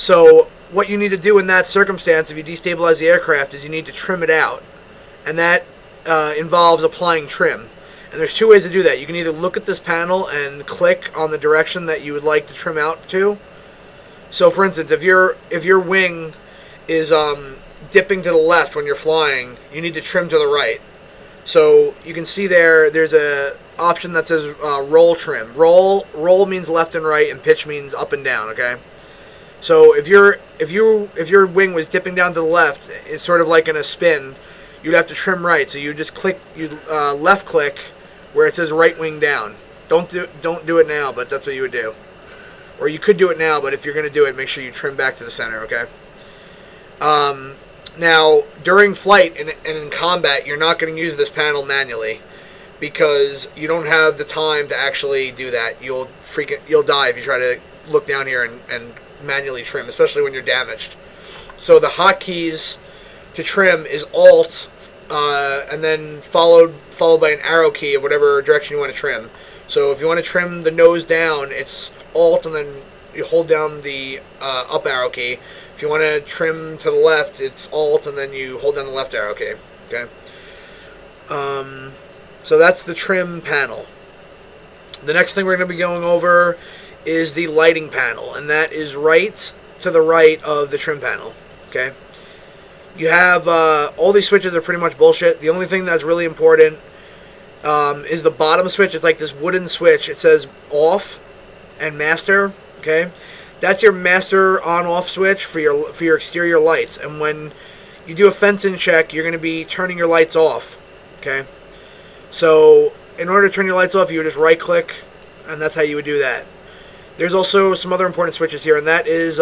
So what you need to do in that circumstance, if you destabilize the aircraft, is you need to trim it out, and that involves applying trim. And there's two ways to do that. You can either look at this panel and click on the direction that you would like to trim out to. So, for instance, if your wing is dipping to the left when you're flying, you need to trim to the right. So you can see there's a option that says roll trim. Roll means left and right, and pitch means up and down. Okay. So if your wing was dipping down to the left, it's sort of like in a spin. You'd have to trim right. So you just left click where it says right wing down. Don't do it now, but that's what you would do. Or you could do it now, but if you're going to do it, make sure you trim back to the center, okay? Now, during flight and in combat, you're not going to use this panel manually because you don't have the time to actually do that. You'll die if you try to look down here and manually trim, especially when you're damaged. So the hotkeys to trim is Alt, and then followed by an arrow key of whatever direction you want to trim. So if you want to trim the nose down, it's Alt, and then you hold down the up arrow key. If you want to trim to the left, it's Alt, and then you hold down the left arrow key. Okay. So that's the trim panel. The next thing we're going to be going over is the lighting panel, and that is right to the right of the trim panel. Okay. You have all these switches are pretty much bullshit. The only thing that's really important is the bottom switch. It's like this wooden switch. It says off and master. Okay, that's your master on-off switch for your exterior lights. And when you do a fence-in check, you're going to be turning your lights off. Okay, so in order to turn your lights off, you would just right-click, and that's how you would do that. There's also some other important switches here, and that is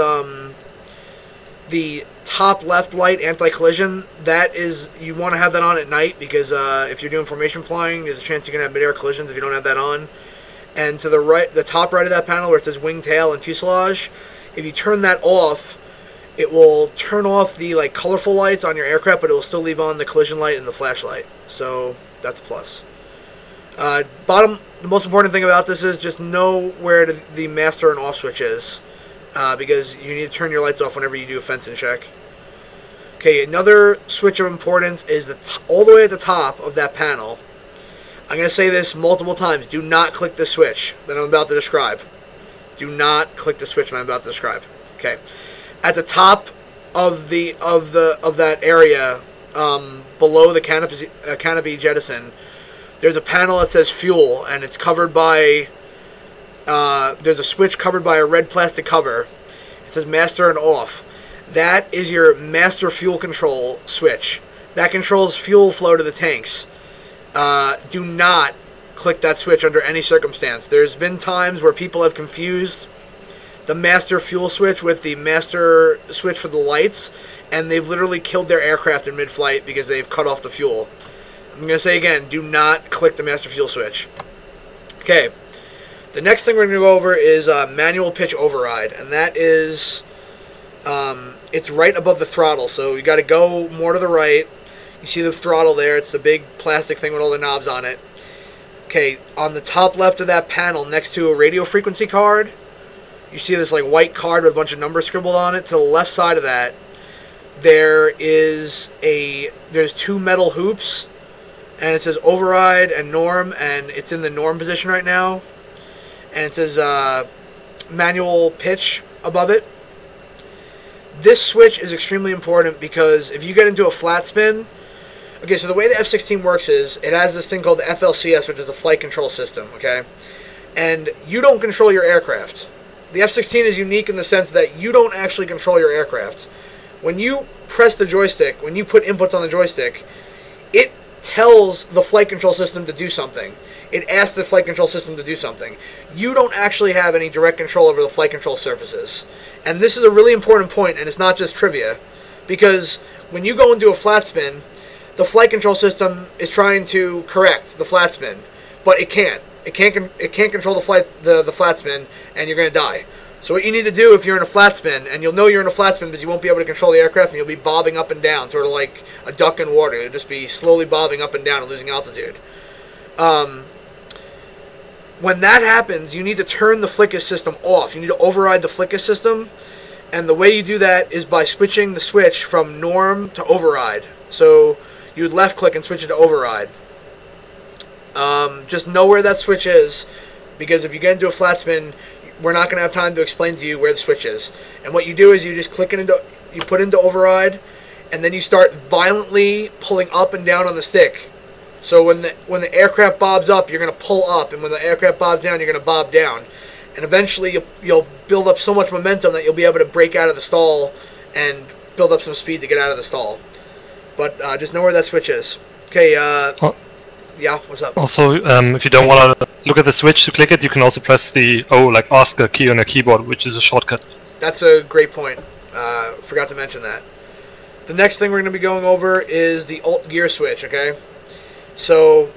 the top left light anti-collision. That is, you want to have that on at night because if you're doing formation flying, there's a chance you're going to have mid-air collisions if you don't have that on. And to the right, the top right of that panel where it says wing, tail, and fuselage, if you turn that off, it will turn off the colorful lights on your aircraft, but it will still leave on the collision light and the flashlight. So that's a plus. The most important thing about this is just know where the master and off switch is, because you need to turn your lights off whenever you do a fence-in check. Okay, another switch of importance is all the way at the top of that panel. I'm going to say this multiple times. Do not click the switch that I'm about to describe. Do not click the switch that I'm about to describe. Okay. At the top of that area, below the canopy jettison, there's a panel that says fuel, and it's covered by there's a switch covered by a red plastic cover. It says master and off. That is your master fuel control switch. That controls fuel flow to the tanks. Do not click that switch under any circumstance. There's been times where people have confused the master fuel switch with the master switch for the lights, and they've literally killed their aircraft in mid-flight because they've cut off the fuel. I'm going to say again, do not click the master fuel switch. Okay, the next thing we're going to go over is manual pitch override, and that is, it's right above the throttle, so you got to go more to the right. You see the throttle there, it's the big plastic thing with all the knobs on it. Okay, on the top left of that panel, next to a radio frequency card, you see this white card with a bunch of numbers scribbled on it. To the left side of that, there's two metal hoops, and it says override and norm, and it's in the norm position right now. And it says manual pitch above it. This switch is extremely important because if you get into a flat spin, okay, so the way the F-16 works is it has this thing called the FLCS, which is a flight control system, okay? And you don't control your aircraft. The F-16 is unique in the sense that you don't actually control your aircraft. When you press the joystick, when you put inputs on the joystick, it tells the flight control system to do something. It asks the flight control system to do something. You don't actually have any direct control over the flight control surfaces. And this is a really important point, and it's not just trivia, because when you go into a flat spin, the flight control system is trying to correct the flat spin, but it can't. It can't control the flat spin, and you're going to die. So what you need to do if you're in a flat spin, and you'll know you're in a flat spin because you won't be able to control the aircraft, and you'll be bobbing up and down, sort of like a duck in water. You'll just be slowly bobbing up and down and losing altitude. When that happens, you need to turn the FLCS system off. You need to override the FLCS system, And the way you do that is by switching the switch from norm to override. So you would left click and switch it to override. Just know where that switch is, because if you get into a flat spin, we're not going to have time to explain to you where the switch is. And what you do is you just click it into, you put into override, and then you start violently pulling up and down on the stick. So when the aircraft bobs up, you're going to pull up, and when the aircraft bobs down, you're going to bob down. And eventually you'll build up so much momentum that you'll be able to break out of the stall and build up some speed to get out of the stall. But just know where that switch is. Okay, yeah, what's up? Also, if you don't want to look at the switch to click it, you can also press the ask a key on your keyboard, which is a shortcut. That's a great point. Forgot to mention that. The next thing we're going to be going over is the alt gear switch, okay? So,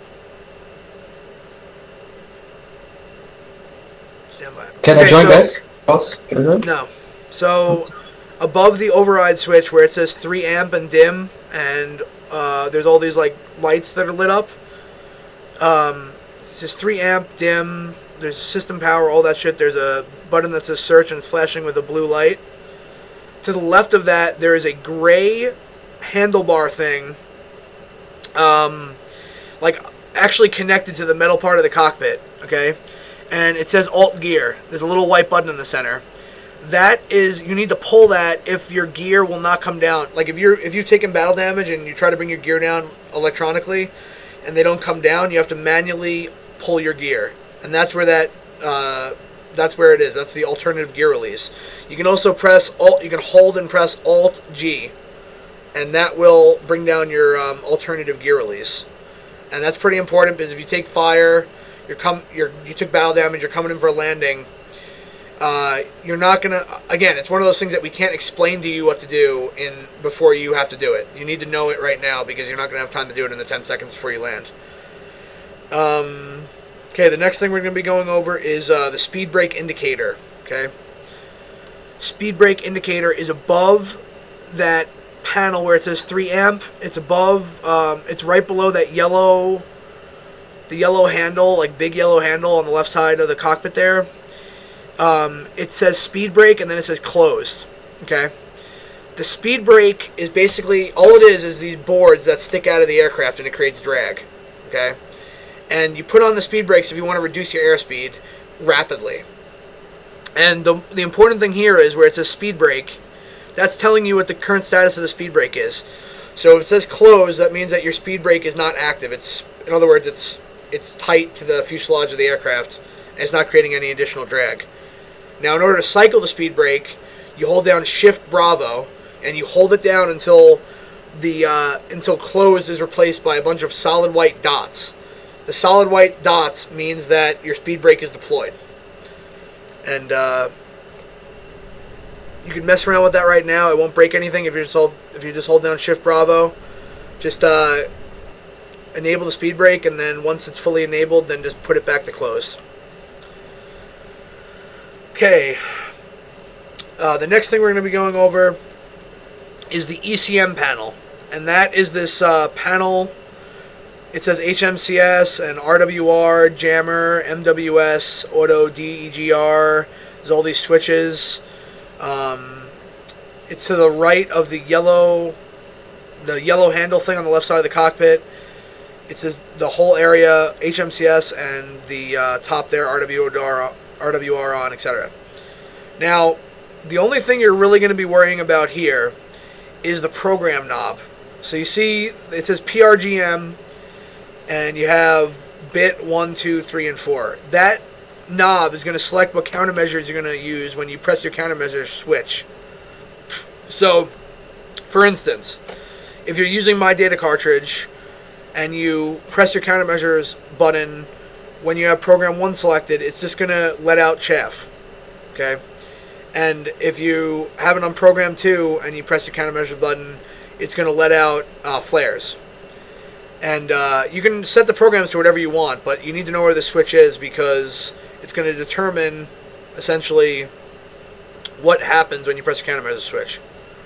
stand by. Can I join, guys? Boss, can I join? No. So, above the override switch where it says 3 amp and dim, and there's all these like lights that are lit up. It says 3 amp, dim, there's system power, all that shit. There's a button that says search and it's flashing with a blue light. To the left of that, there is a gray handlebar thing, like actually connected to the metal part of the cockpit, okay? And it says alt gear. There's a little white button in the center. That is, you need to pull that if your gear will not come down. Like if you've taken battle damage and you try to bring your gear down electronically and they don't come down, you have to manually pull your gear. And that's where that's where it is. That's the alternative gear release. You can also press alt, you can hold and press alt G, and that will bring down your alternative gear release. And that's pretty important because if you take fire, you took battle damage, you're coming in for a landing, you're not gonna, again, it's one of those things that we can't explain to you what to do before you have to do it. You need to know it right now because you're not gonna have time to do it in the 10 seconds before you land. Okay, the next thing we're gonna be going over is the speed brake indicator. Okay, speed brake indicator is above that panel where it says 3 amp. It's above, it's right below that yellow, the yellow handle, like big yellow handle on the left side of the cockpit there. It says speed brake and then it says closed. Okay, the speed brake is basically, all it is these boards that stick out of the aircraft and it creates drag. Okay, and you put on the speed brakes if you want to reduce your airspeed rapidly. And the important thing here is where it says speed brake, that's telling you what the current status of the speed brake is. So if it says closed, that means that your speed brake is not active. It's, in other words, it's tight to the fuselage of the aircraft and it's not creating any additional drag. Now, in order to cycle the speed brake, you hold down Shift Bravo, and you hold it down until until closed is replaced by a bunch of solid white dots. The solid white dots means that your speed brake is deployed, and you can mess around with that right now. It won't break anything if you just hold down Shift Bravo. Just enable the speed brake, and then once it's fully enabled, then just put it back to closed. Okay, the next thing we're going to be going over is the ECM panel, and that is this panel. It says HMCS and RWR, jammer, MWS, auto, DEGR. There's all these switches. It's to the right of the yellow handle thing on the left side of the cockpit. It says the whole area, HMCS, and the top there, RWR on, etc. Now, the only thing you're really going to be worrying about here is the program knob. So you see, it says PRGM, and you have bit 1, 2, 3, and 4. That knob is going to select what countermeasures you're going to use when you press your countermeasure switch. So, for instance, if you're using My Data cartridge and you press your countermeasures button when you have program 1 selected, it's just going to let out chaff. Okay? And if you have it on program 2 and you press your countermeasures button, it's going to let out flares. And you can set the programs to whatever you want, but you need to know where the switch is because it's going to determine essentially what happens when you press your countermeasure switch.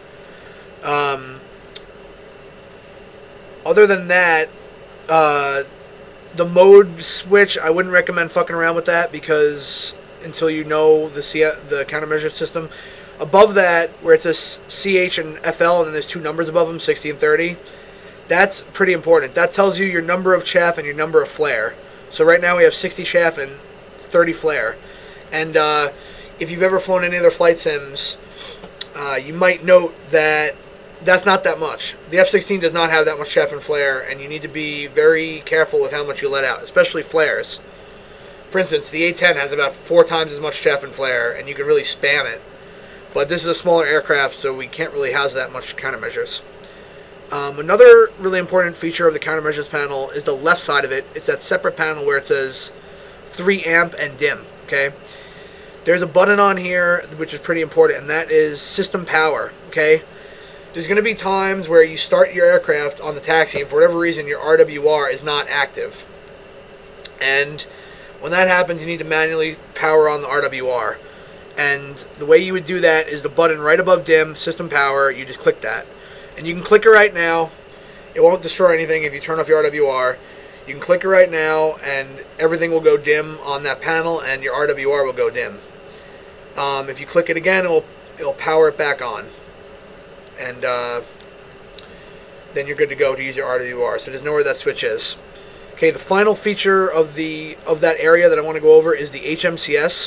Other than that, the mode switch, I wouldn't recommend fucking around with that because until you know the countermeasure system. Above that, where it says CH and FL, and then there's two numbers above them, 60 and 30, that's pretty important. That tells you your number of chaff and your number of flare. So right now we have 60 chaff and 30 flare. And if you've ever flown any other flight sims, you might note that that's not that much. The F-16 does not have that much chaff and flare, and you need to be very careful with how much you let out, especially flares. For instance, the A-10 has about 4 times as much chaff and flare, and you can really spam it. But this is a smaller aircraft, so we can't really house that much countermeasures. Another really important feature of the countermeasures panel is the left side of it. It's that separate panel where it says 3 amp and dim. Okay, there's a button on here which is pretty important, and that is system power. Okay, there's going to be times where you start your aircraft on the taxi, and for whatever reason your RWR is not active. And when that happens, you need to manually power on the RWR. And the way you would do that is the button right above dim, system power. You just click that. And you can click it right now. It won't destroy anything if you turn off your RWR. You can click it right now, and everything will go dim on that panel, and your RWR will go dim. If you click it again, it'll power it back on. And then you're good to go to use your RWR. So just know where that switch is. Okay, the final feature of that area that I want to go over is the HMCS.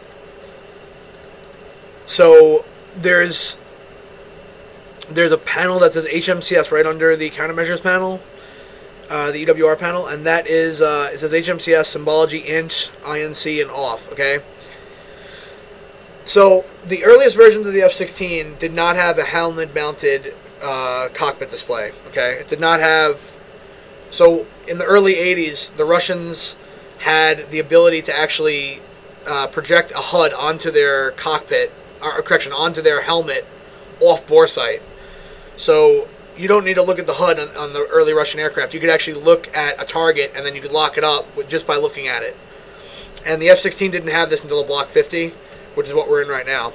So there's a panel that says HMCS right under the countermeasures panel, the EWR panel, and that is it says HMCS, symbology, INT, INC, and off. Okay. So the earliest versions of the F-16 did not have a helmet-mounted cockpit display. Okay, it did not have. So in the early 80s, the Russians had the ability to actually project a HUD onto their cockpit, or correction, onto their helmet off bore sight. So you don't need to look at the HUD on the early Russian aircraft. You could actually look at a target, and then you could lock it up just by looking at it. And the F-16 didn't have this until the Block 50, which is what we're in right now.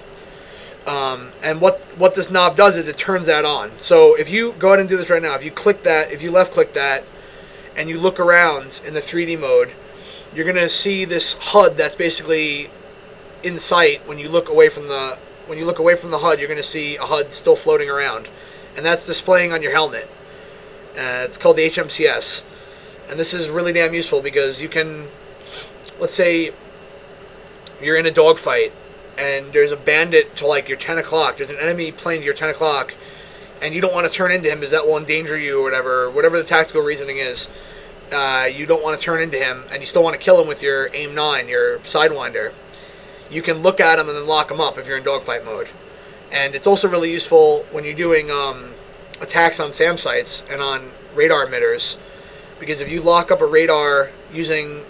And what this knob does is it turns that on. So if you go ahead and do this right now, if you click that, if you left click that, and you look around in the 3D mode, you're going to see this HUD that's basically in sight. When you look away from the HUD, you're going to see a HUD still floating around, and that's displaying on your helmet. It's called the HMCS, and this is really damn useful because you can, let's say you're in a dogfight and there's a bandit to like your 10 o'clock, there's an enemy plane to your 10 o'clock, and you don't want to turn into him because that will endanger you or whatever the tactical reasoning is. You don't want to turn into him, and you still want to kill him with your AIM-9, your Sidewinder. You can look at him and then lock him up if you're in dogfight mode. And it's also really useful when you're doing attacks on SAM sites and on radar emitters, because if you lock up a radar using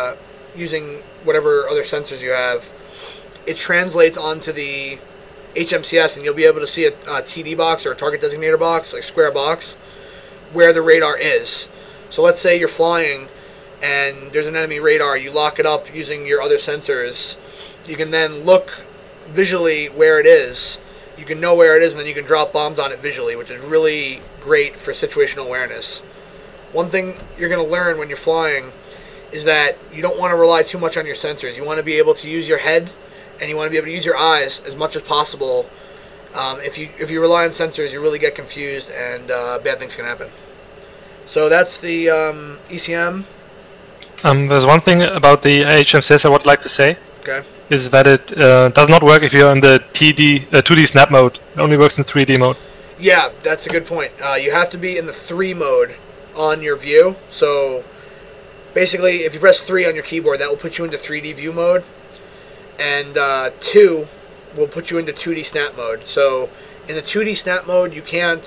whatever other sensors you have, it translates onto the HMCS, and you'll be able to see a TD box or a target designator box, like a square box, where the radar is. So let's say you're flying and there's an enemy radar, you lock it up using your other sensors, you can then look visually where it is, you can know where it is, and then you can drop bombs on it visually, which is really great for situational awareness. One thing you're going to learn when you're flying is that you don't want to rely too much on your sensors. You want to be able to use your head, and you want to be able to use your eyes as much as possible. If you rely on sensors, you really get confused, and bad things can happen. So that's the ECM. There's one thing about the HMCS I would like to say. Okay. Is that it does not work if you're in the 2D snap mode. It only works in 3D mode. Yeah, that's a good point. You have to be in the 3 mode on your view. So basically, if you press 3 on your keyboard, that will put you into 3D view mode. And 2 will put you into 2D snap mode. So in the 2D snap mode, you can't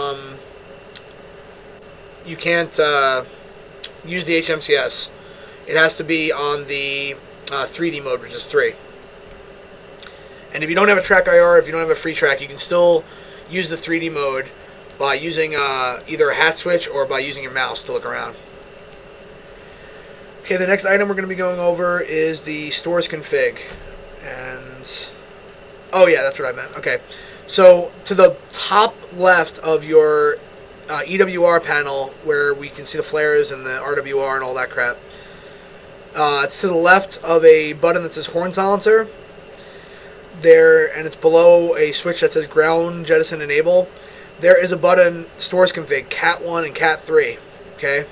use the HMCS. It has to be on the 3D mode, which is 3. And if you don't have a track IR, if you don't have a free track, you can still use the 3D mode by using either a hat switch or by using your mouse to look around. Okay, the next item we're going to be going over is the stores config. And oh yeah, that's what I meant. Okay, so to the top left of your EWR panel, where we can see the flares and the RWR and all that crap, it's to the left of a button that says horn silencer. there, and it's below a switch that says ground jettison enable, there is a button, stores config, cat 1 and cat 3. Okay?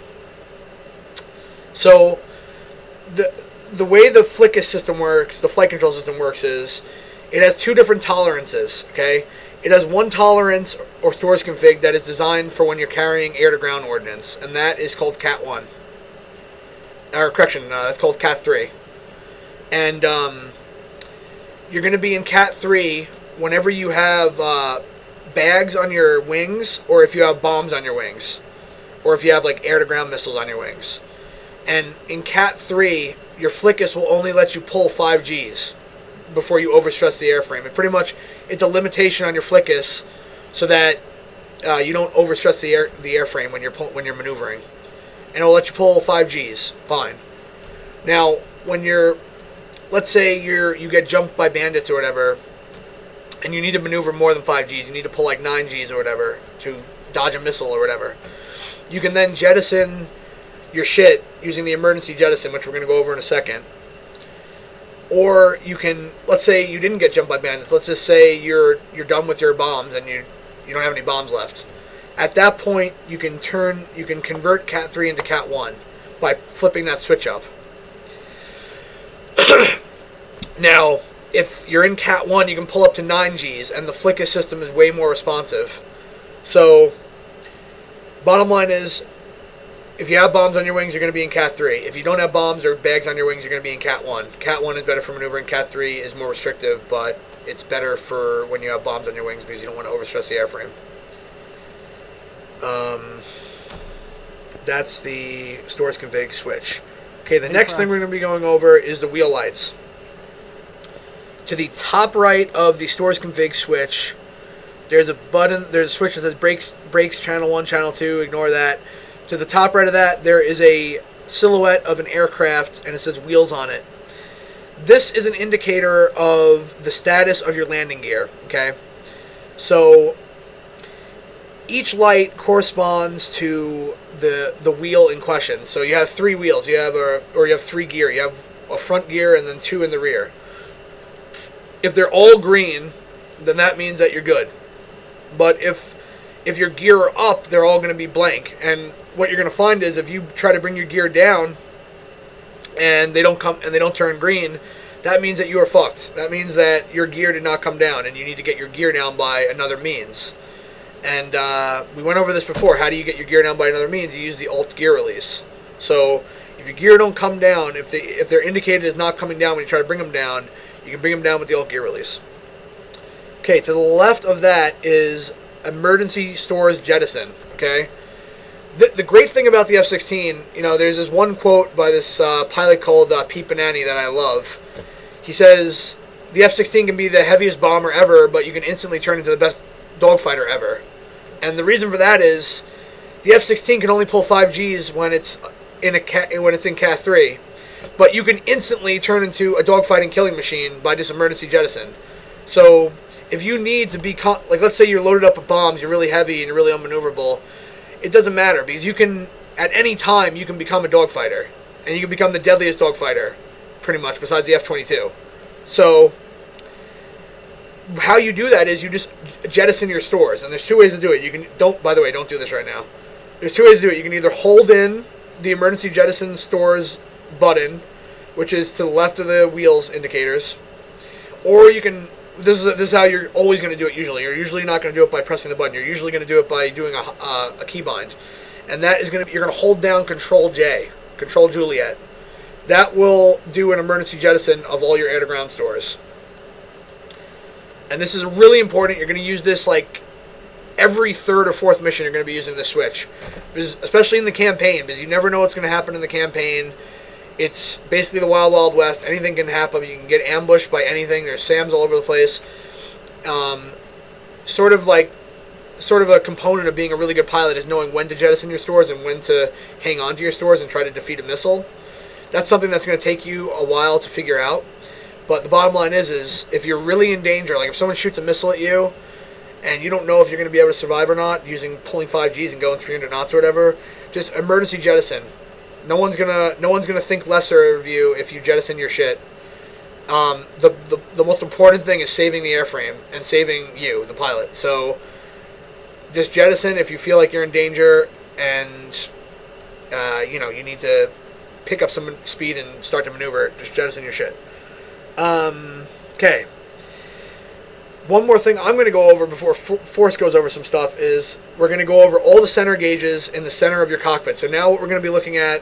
So, the way the FLICUS system works, the flight control system works, is it has two different tolerances. Okay? It has one tolerance or stores config that is designed for when you're carrying air-to-ground ordnance, and that is called cat 1. Or, correction, it's called cat 3. And, you're going to be in cat 3 whenever you have bags on your wings, or if you have bombs on your wings, or if you have like air-to-ground missiles on your wings. And in cat 3, your FLICUS will only let you pull 5 Gs before you overstress the airframe. It pretty much, it's a limitation on your FLICUS so that you don't overstress the airframe when you're maneuvering. And it'll let you pull 5 Gs. Fine. Now, when you're, let's say you get jumped by bandits or whatever, and you need to maneuver more than 5 Gs, you need to pull like 9 Gs or whatever to dodge a missile or whatever. You can then jettison your shit using the emergency jettison, which we're going to go over in a second. Or you can, let's say you didn't get jumped by bandits. Let's just say you're done with your bombs and you don't have any bombs left. At that point, you can convert cat 3 into cat 1 by flipping that switch up. Now, if you're in cat 1, you can pull up to 9 Gs, and the FLICUS system is way more responsive. So, bottom line is, if you have bombs on your wings, you're going to be in cat 3. If you don't have bombs or bags on your wings, you're going to be in cat 1. Cat 1 is better for maneuvering. Cat 3 is more restrictive, but it's better for when you have bombs on your wings because you don't want to overstress the airframe. That's the stores config switch. Okay, the next thing we're going to be going over is the wheel lights. To the top right of the stores config switch, there's a button, there's a switch that says brakes channel 1, channel 2, ignore that. To the top right of that, there is a silhouette of an aircraft, and it says wheels on it. This is an indicator of the status of your landing gear, okay? So, each light corresponds to the wheel in question. So you have 3 wheels, you have 3 gear. You have a front gear and then 2 in the rear. If they're all green, then that means that you're good. But if your gear are up, they're all going to be blank. And what you're going to find is if you try to bring your gear down and they don't turn green, that means that you are fucked. That means that your gear did not come down and you need to get your gear down by another means. And we went over this before. How do you get your gear down by another means? You use the alt gear release. So if your gear don't come down, if they're indicated as not coming down when you try to bring them down, you can bring them down with the alt gear release. Okay, to the left of that is emergency stores jettison. Okay, the great thing about the F-16, there's this one quote by this pilot called Pete Benani that I love. He says, the F-16 can be the heaviest bomber ever, but you can instantly turn into the best dogfighter ever. And the reason for that is the F-16 can only pull 5 Gs when it's in cat 3, but you can instantly turn into a dogfighting killing machine by this emergency jettison. So if you need to be like, let's say you're loaded up with bombs, you're really heavy and you're really unmaneuverable, it doesn't matter because you can at any time you can become a dogfighter, and you can become the deadliest dogfighter, pretty much, besides the F-22. So how you do that is you just jettison your stores, and there's 2 ways to do it. By the way, don't do this right now. There's 2 ways to do it. You can either hold in the emergency jettison stores button, which is to the left of the wheels indicators, or you can. This is how you're always going to do it. Usually, you're usually not going to do it by pressing the button. You're usually going to do it by doing a keybind, and that is you're going to hold down Control J, Control Juliet. That will do an emergency jettison of all your air-to-ground stores. And this is really important. You're going to use this like every 3rd or 4th mission. You're going to be using this switch, especially in the campaign, because you never know what's going to happen in the campaign. It's basically the Wild Wild West. Anything can happen. You can get ambushed by anything. There's SAMs all over the place. Sort of a component of being a really good pilot is knowing when to jettison your stores and when to hang on to your stores and try to defeat a missile. That's something that's going to take you a while to figure out. But the bottom line is if you're really in danger, like if someone shoots a missile at you and you don't know if you're going to be able to survive or not, pulling 5 Gs and going 300 knots or whatever, just emergency jettison. No one's gonna think lesser of you if you jettison your shit. The most important thing is saving the airframe and saving you, the pilot. So just jettison if you feel like you're in danger and you need to pick up some speed and start to maneuver. Just jettison your shit. Okay. One more thing I'm going to go over before Force goes over some stuff is we're going to go over all the center gauges in the center of your cockpit. So now what we're going to be looking at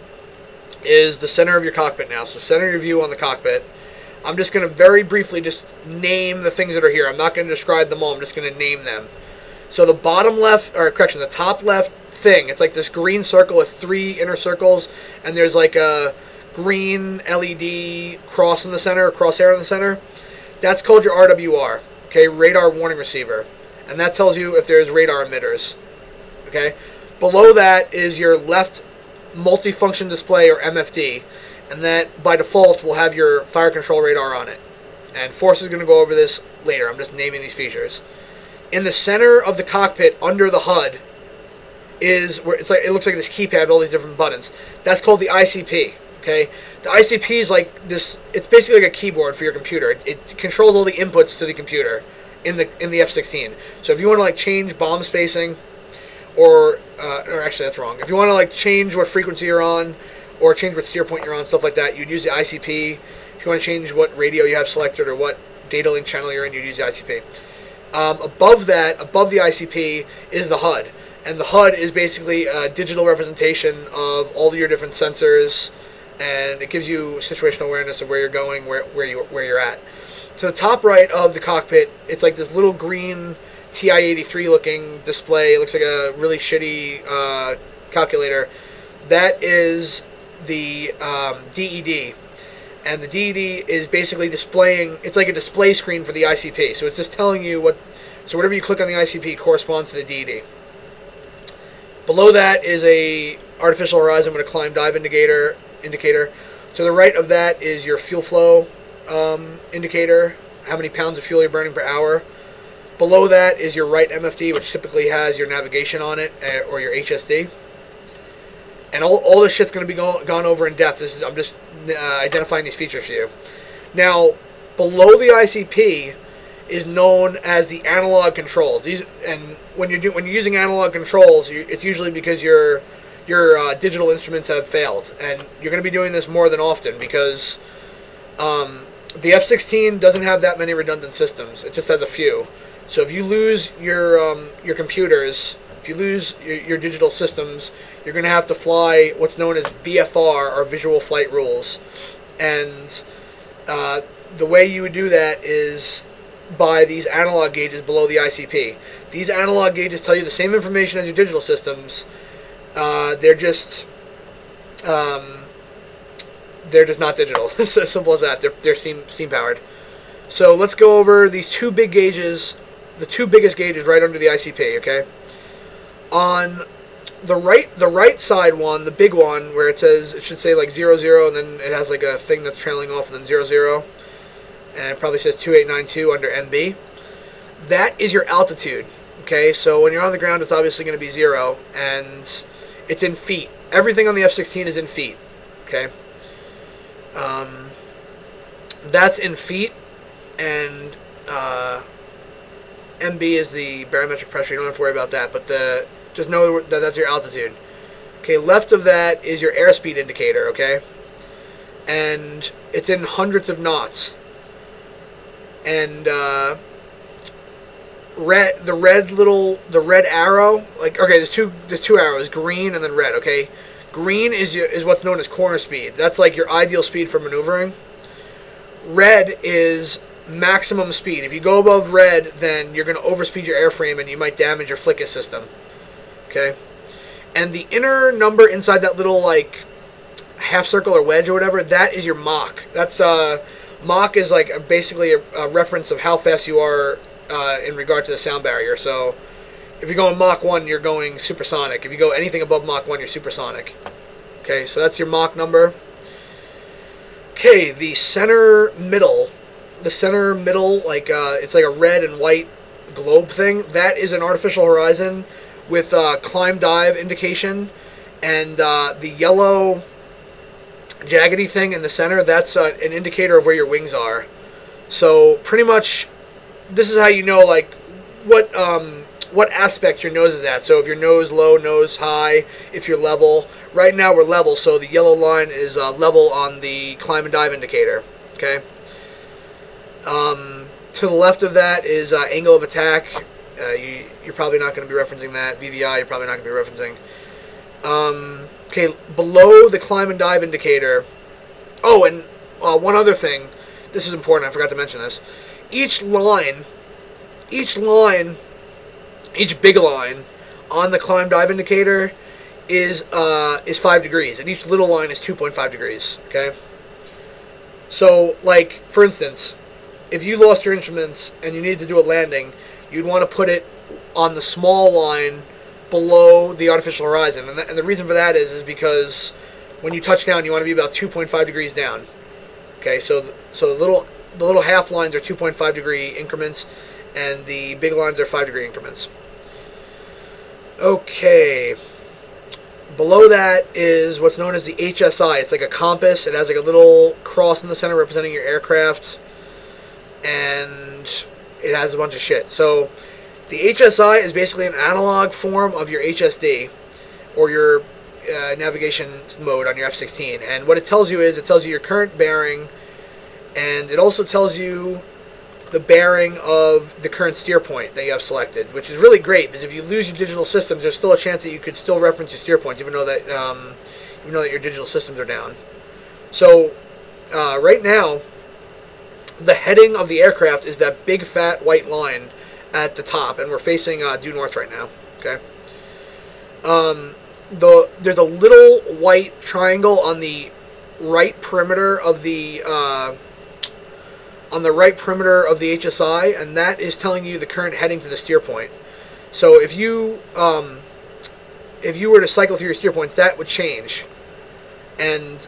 is the center of your cockpit now. So center your view on the cockpit. I'm just going to very briefly just name the things that are here. I'm not going to describe them all. I'm just going to name them. So the bottom left, or correction, the top left thing, it's like this green circle with 3 inner circles, and there's like a green LED cross in the center, crosshair in the center. That's called your RWR, okay, radar warning receiver. And that tells you if there's radar emitters, okay? Below that is your left multifunction display, or MFD. And that, by default, will have your fire control radar on it. And Force is going to go over this later. I'm just naming these features. In the center of the cockpit, under the HUD, is where it looks like this keypad with all these different buttons. That's called the ICP, okay? The ICP is like this. It's basically like a keyboard for your computer. It controls all the inputs to the computer in the F-16. So if you want to like change bomb spacing, or actually that's wrong. If you want to like change what frequency you're on, or change what steer point you're on, stuff like that, you'd use the ICP. If you want to change what radio you have selected or what data link channel you're in, you'd use the ICP. Above that, above the ICP, is the HUD. And the HUD is basically a digital representation of all of your different sensors, and it gives you situational awareness of where you're going, where you're at. To the top right of the cockpit, it's like this little green TI-83 looking display. It looks like a really shitty calculator. That is the DED. And the DED is basically displaying, it's like a display screen for the ICP. So it's just telling you what, so whatever you click on the ICP corresponds to the DED. Below that is a artificial horizon with a climb dive indicator. To the right of that is your fuel flow indicator, how many pounds of fuel you're burning per hour. Below that is your right MFD, which typically has your navigation on it, or your HSD. And all this shit's going to be gone over in depth. I'm just identifying these features for you. Now, below the ICP is known as the analog controls. When you're using analog controls, it's usually because your digital instruments have failed, and you're going to be doing this more than often because the F-16 doesn't have that many redundant systems. It just has a few. So if you lose your computers, if you lose your digital systems, you're going to have to fly what's known as VFR, or Visual Flight Rules. And the way you would do that is by these analog gauges below the ICP. These analog gauges tell you the same information as your digital systems. They're just not digital. It's as simple as that. They're steam powered. So let's go over these two big gauges, the two biggest gauges right under the ICP. Okay. On the right side one, the big one, where it should say like 00, and then it has like a thing that's trailing off, and then 00, and it probably says 2892 under MB. That is your altitude. Okay, so when you're on the ground, it's obviously going to be 0, and it's in feet. Everything on the F-16 is in feet. Okay, that's in feet, and MB is the barometric pressure. You don't have to worry about that, but just know that that's your altitude. Okay, left of that is your airspeed indicator, okay? And it's in hundreds of knots. And the red arrow, like, okay, there's two arrows, green and then red, okay? Green is what's known as corner speed. That's like your ideal speed for maneuvering. Red is maximum speed. If you go above red, then you're going to overspeed your airframe and you might damage your FLICUS system. Okay, and the inner number inside that little like half circle or wedge or whatever, that is your Mach. That's Mach is like basically a reference of how fast you are in regard to the sound barrier. So if you're going Mach 1, you're going supersonic. If you go anything above Mach 1, you're supersonic. Okay, so that's your Mach number. Okay, the center middle, like it's like a red and white globe thing. That is an artificial horizon with climb dive indication, and the yellow jaggedy thing in the center, that's an indicator of where your wings are. So pretty much, this is how you know like what aspect your nose is at. So if your nose low, nose high, if you're level. Right now we're level, so the yellow line is level on the climb and dive indicator. Okay. To the left of that is angle of attack. You're probably not going to be referencing that. VVI, you're probably not going to be referencing. Okay, below the climb and dive indicator. Oh, and one other thing. This is important. I forgot to mention this. Each big line on the climb dive indicator is 5 degrees, and each little line is 2.5 degrees. Okay. So, like for instance, if you lost your instruments and you needed to do a landing, you'd want to put it on the small line below the artificial horizon, and the reason for that is because when you touch down, you want to be about 2.5 degrees down. Okay, so the little half lines are 2.5 degree increments, and the big lines are 5 degree increments. Okay. Below that is what's known as the HSI. It's like a compass. It has like a little cross in the center representing your aircraft, and it has a bunch of shit. So the HSI is basically an analog form of your HSD, or your navigation mode on your F-16. And what it tells you is, it tells you your current bearing, and it also tells you the bearing of the current steer point that you have selected, which is really great, because if you lose your digital systems, there's still a chance that you could still reference your steer points, even though that your digital systems are down. So right now, the heading of the aircraft is that big fat white line at the top, and we're facing due north right now. Okay. There's a little white triangle on the right perimeter of the HSI, and that is telling you the current heading to the steer point. So if you were to cycle through your steer points, that would change. And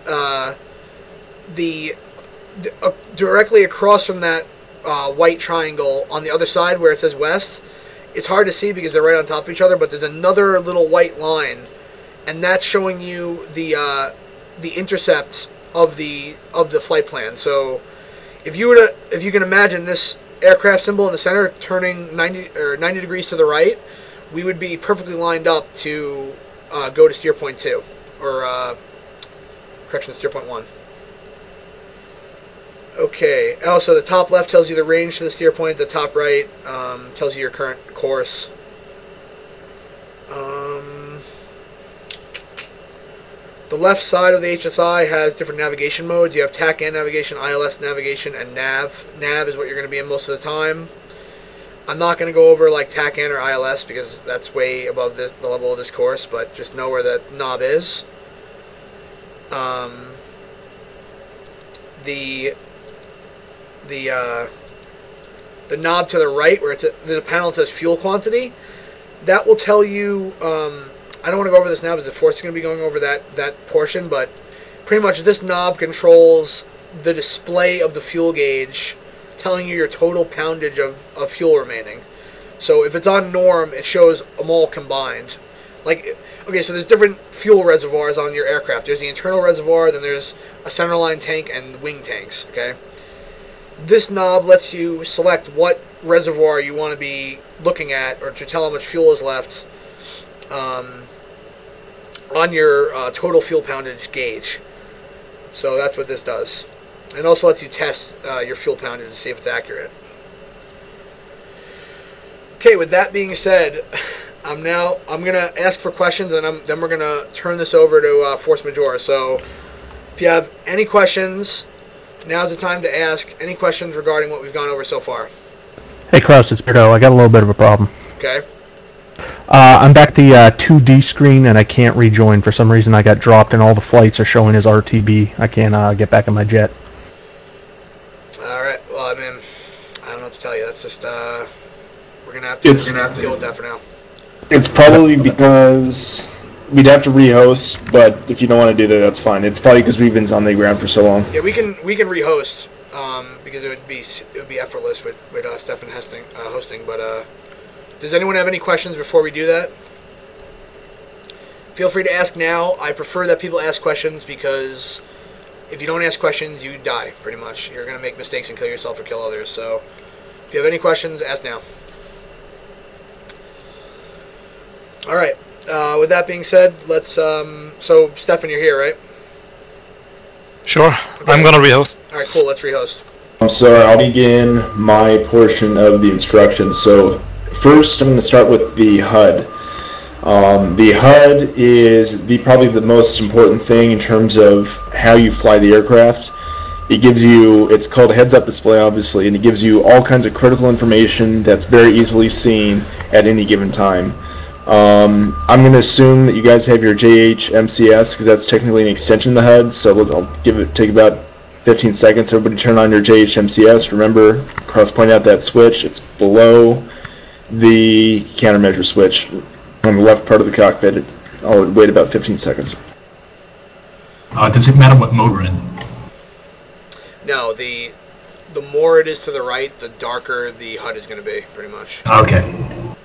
directly across from that white triangle on the other side where it says west, it's hard to see because they're right on top of each other, but there's another little white line, and that's showing you the intercept of the flight plan. So if you can imagine this aircraft symbol in the center turning 90 degrees to the right, we would be perfectly lined up to go to steer point 2, or steer point 1. Okay. Also, the top left tells you the range to the steer point. The top right tells you your current course. The left side of the HSI has different navigation modes. You have TACAN navigation, ILS navigation, and NAV. NAV is what you're going to be in most of the time. I'm not going to go over like TACAN or ILS because that's way above the level of this course, but just know where the knob is. The knob to the right, where the panel that says fuel quantity, that will tell you. I don't want to go over this now because the force is going to be going over that portion, but pretty much this knob controls the display of the fuel gauge, telling you your total poundage of fuel remaining. So if it's on norm, it shows them all combined. Like, okay, so there's different fuel reservoirs on your aircraft. There's the internal reservoir, then there's a centerline tank and wing tanks, okay? This knob lets you select what reservoir you want to be looking at, or to tell how much fuel is left on your total fuel poundage gauge. So that's what this does. It also lets you test your fuel poundage to see if it's accurate. Okay, with that being said, I'm gonna ask for questions, and then we're gonna turn this over to Force Majeure. So if you have any questions, now's the time to ask any questions regarding what we've gone over so far. Hey Kraus, it's Beardo. I got a little bit of a problem. Okay. I'm back to the 2D screen, and I can't rejoin. For some reason, I got dropped, and all the flights are showing as RTB. I can't get back in my jet. Alright, well, I mean, I don't know what to tell you. That's just, we're going to have to deal with that for now. It's probably because we'd have to rehost, but if you don't want to do that, that's fine. It's probably because we've been on the ground for so long. Yeah, we can rehost, because it would be effortless with Stefan hosting, but, does anyone have any questions before we do that? Feel free to ask now. I prefer that people ask questions because if you don't ask questions, you die, pretty much. You're going to make mistakes and kill yourself or kill others. So if you have any questions, ask now. All right. With that being said, let's... so, Stefan, you're here, right? Sure. Okay. I'm gonna rehost. All right, cool. Let's rehost. So I'll begin my portion of the instructions. So first I'm going to start with the HUD. The HUD is probably the most important thing in terms of how you fly the aircraft. It gives you, it's called a heads-up display obviously, and it gives you all kinds of critical information that's very easily seen at any given time. I'm going to assume that you guys have your JHMCS because that's technically an extension of the HUD, so I'll take about 15 seconds. Everybody turn on your JHMCS. Remember, Cross pointed out that switch. It's below the countermeasure switch on the left part of the cockpit. I'll wait about 15 seconds. Does it matter what mode we're in? No, the more it is to the right, the darker the HUD is going to be, pretty much. Okay.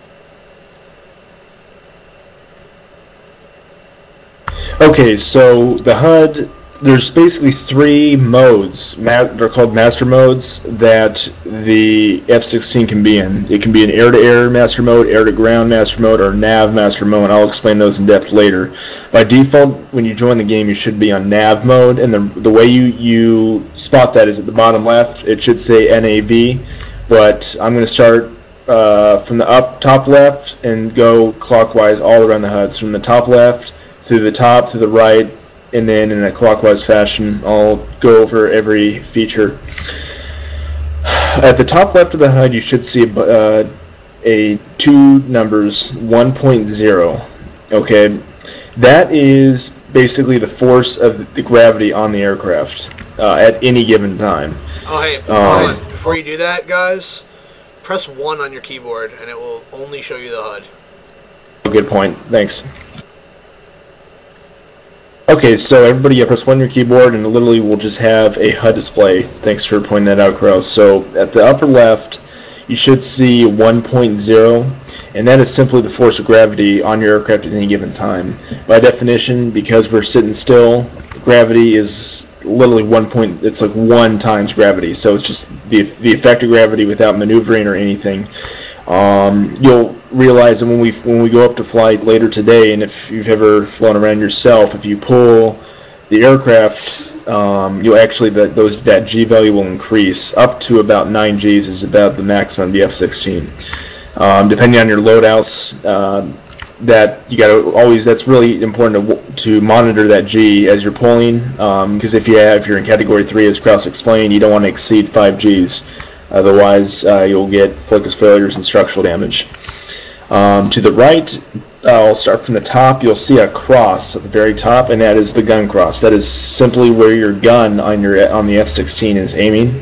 Okay, so the HUD, there's basically 3 modes. They're called master modes that the F-16 can be in. It can be an air-to-air master mode, air-to-ground master mode, or nav master mode. I'll explain those in depth later. By default, when you join the game, you should be on nav mode, and the way you spot that is at the bottom left. It should say NAV, but I'm going to start from the top left and go clockwise all around the HUD. So from the top left through the top to the right, and then in a clockwise fashion, I'll go over every feature. At the top left of the HUD, you should see 2 numbers, 1.0. Okay, that is basically the force of the gravity on the aircraft at any given time. Oh, hey, hold on. Before you do that, guys, press 1 on your keyboard, and it will only show you the HUD. Good point. Thanks. Okay, so everybody press 1 on your keyboard, and literally we'll just have a HUD display. Thanks for pointing that out, Kraus. So at the upper left, you should see 1.0, and that is simply the force of gravity on your aircraft at any given time. By definition, because we're sitting still, gravity is literally it's like 1 times gravity. So it's just the effect of gravity without maneuvering or anything. You'll realize that when we go up to flight later today, and if you've ever flown around yourself, if you pull the aircraft, you'll actually that G value will increase up to about 9 Gs is about the maximum of the F-16. Depending on your loadouts, that you got to always. That's really important to monitor that G as you're pulling, because if you're in Category 3, as Kraus explained, you don't want to exceed 5 Gs. Otherwise, you'll get focus failures and structural damage. To the right, I'll start from the top. You'll see a cross at the very top, and that is the gun cross. That is simply where your gun on the F-16 is aiming.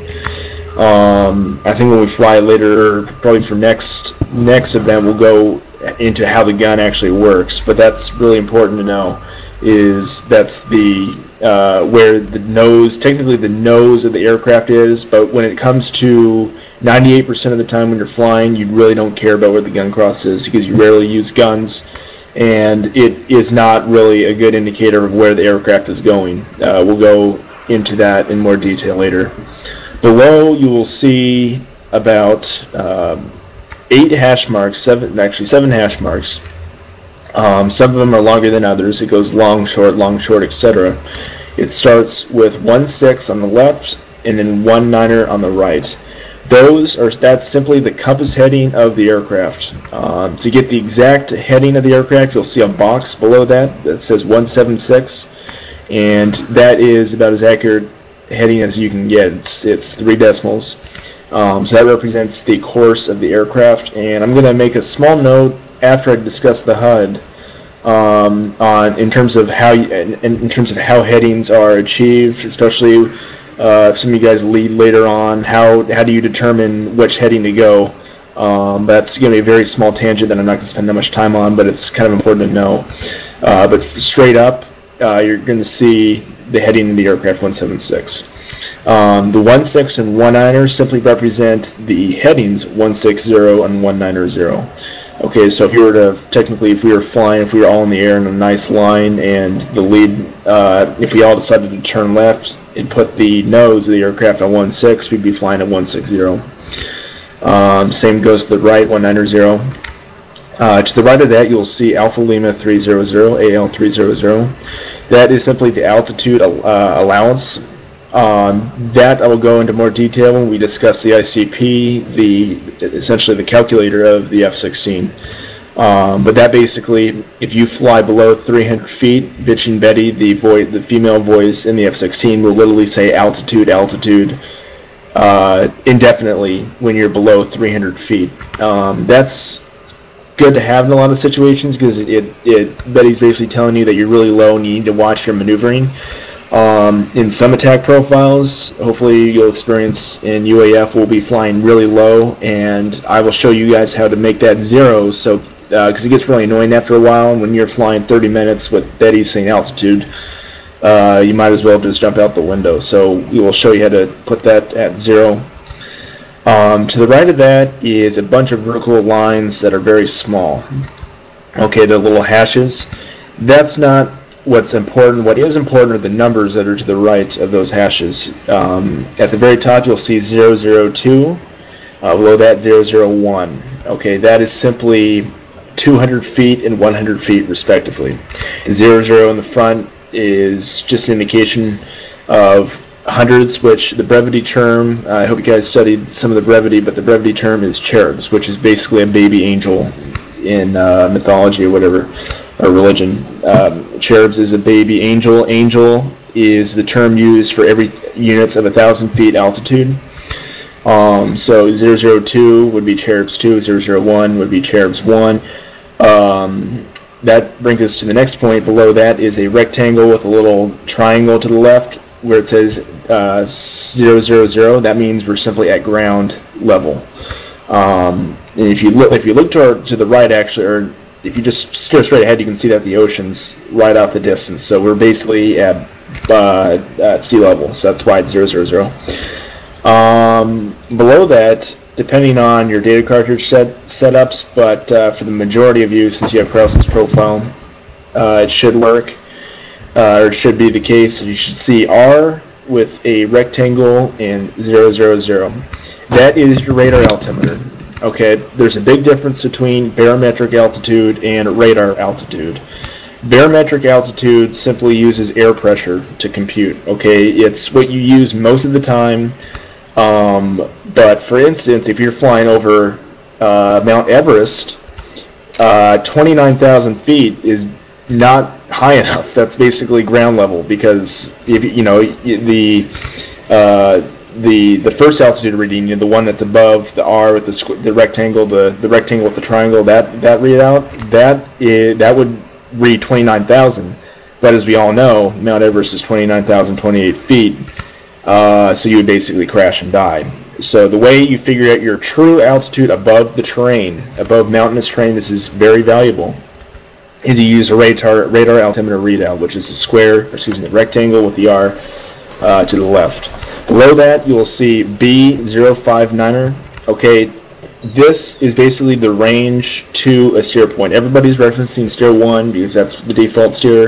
I think when we fly later, probably for next event, we'll go into how the gun actually works. But that's really important to know. That's where the nose, technically the nose of the aircraft is, but when it comes to 98% of the time when you're flying, you really don't care about where the gun cross is because you rarely use guns, and it is not really a good indicator of where the aircraft is going. We'll go into that in more detail later. Below, you will see about 8 hash marks, 7 hash marks. Some of them are longer than others. It goes long, short, etc. It starts with 1.6 on the left and then 1.9 on the right. That's simply the compass heading of the aircraft. To get the exact heading of the aircraft, you'll see a box below that says 176, and that is about as accurate heading as you can get. It's 3 decimals. So that represents the course of the aircraft, and I'm going to make a small note after I discuss the HUD in terms of how headings are achieved, especially if some of you guys lead later on. How do you determine which heading to go? That's going to be a very small tangent that I'm not going to spend that much time on, but it's kind of important to know. But straight up, you're going to see the heading of the aircraft 176. The 1.6 and 1.9 simply represent the headings 160 and 190. Okay, so if you were to, technically, if we were flying, if we were all in the air in a nice line, and the lead, if we all decided to turn left and put the nose of the aircraft on 16, we'd be flying at 160. Same goes to the right, 190. To the right of that, you'll see Alpha Lima 300, AL300. That is simply the altitude allowance. That I will go into more detail when we discuss the ICP, essentially the calculator of the F-16. But that basically, if you fly below 300 feet, Bitching Betty, the female voice in the F-16, will literally say altitude, altitude, indefinitely when you're below 300 feet. That's good to have in a lot of situations because Betty's basically telling you that you're really low and you need to watch your maneuvering. In some attack profiles, hopefully you'll experience in UAF, we'll be flying really low, and I will show you guys how to make that 0, so because it gets really annoying after a while, and when you're flying 30 minutes with Betty saying altitude, you might as well just jump out the window. So we will show you how to put that at 0. To the right of that is a bunch of vertical lines that are very small. Okay, the little hashes. That's not what's important. What is important are the numbers that are to the right of those hashes. At the very top, you'll see 002. Below that, 001. Okay, that is simply 200 feet and 100 feet, respectively. The 00 in the front is just an indication of hundreds, which the brevity term, I hope you guys studied some of the brevity, but the brevity term is cherubs, which is basically a baby angel in mythology or whatever, or religion. Cherubs is a baby angel. Angel is the term used for every units of 1,000 feet altitude. So 002 would be cherubs 2, 001 would be cherubs 1. That brings us to the next point. Below that is a rectangle with a little triangle to the left where it says 000. That means we're simply at ground level. And if you look to the right, actually, or if you just stare straight ahead, you can see that the ocean's right off the distance. So we're basically at sea level. So that's why it's 000. Below that, depending on your data cartridge setups, but for the majority of you, since you have Krause's profile, it should work, or it should be the case. You should see R with a rectangle and 000. That is your radar altimeter. Okay, there's a big difference between barometric altitude and radar altitude. Barometric altitude simply uses air pressure to compute. Okay, it's what you use most of the time. But for instance, if you're flying over Mount Everest, 29,000 feet is not high enough. That's basically ground level, because if you know the first altitude reading, the one that's above the R with the rectangle, the rectangle with the triangle, that readout, that would read 29,000. But as we all know, Mount Everest is 29,028 feet. So you would basically crash and die. So the way you figure out your true altitude above the terrain, above mountainous terrain, this is very valuable, is you use a radar altimeter readout, which is the rectangle with the R to the left. Below that, you will see B059er. Okay, this is basically the range to a steer point. Everybody's referencing steer 1 because that's the default steer.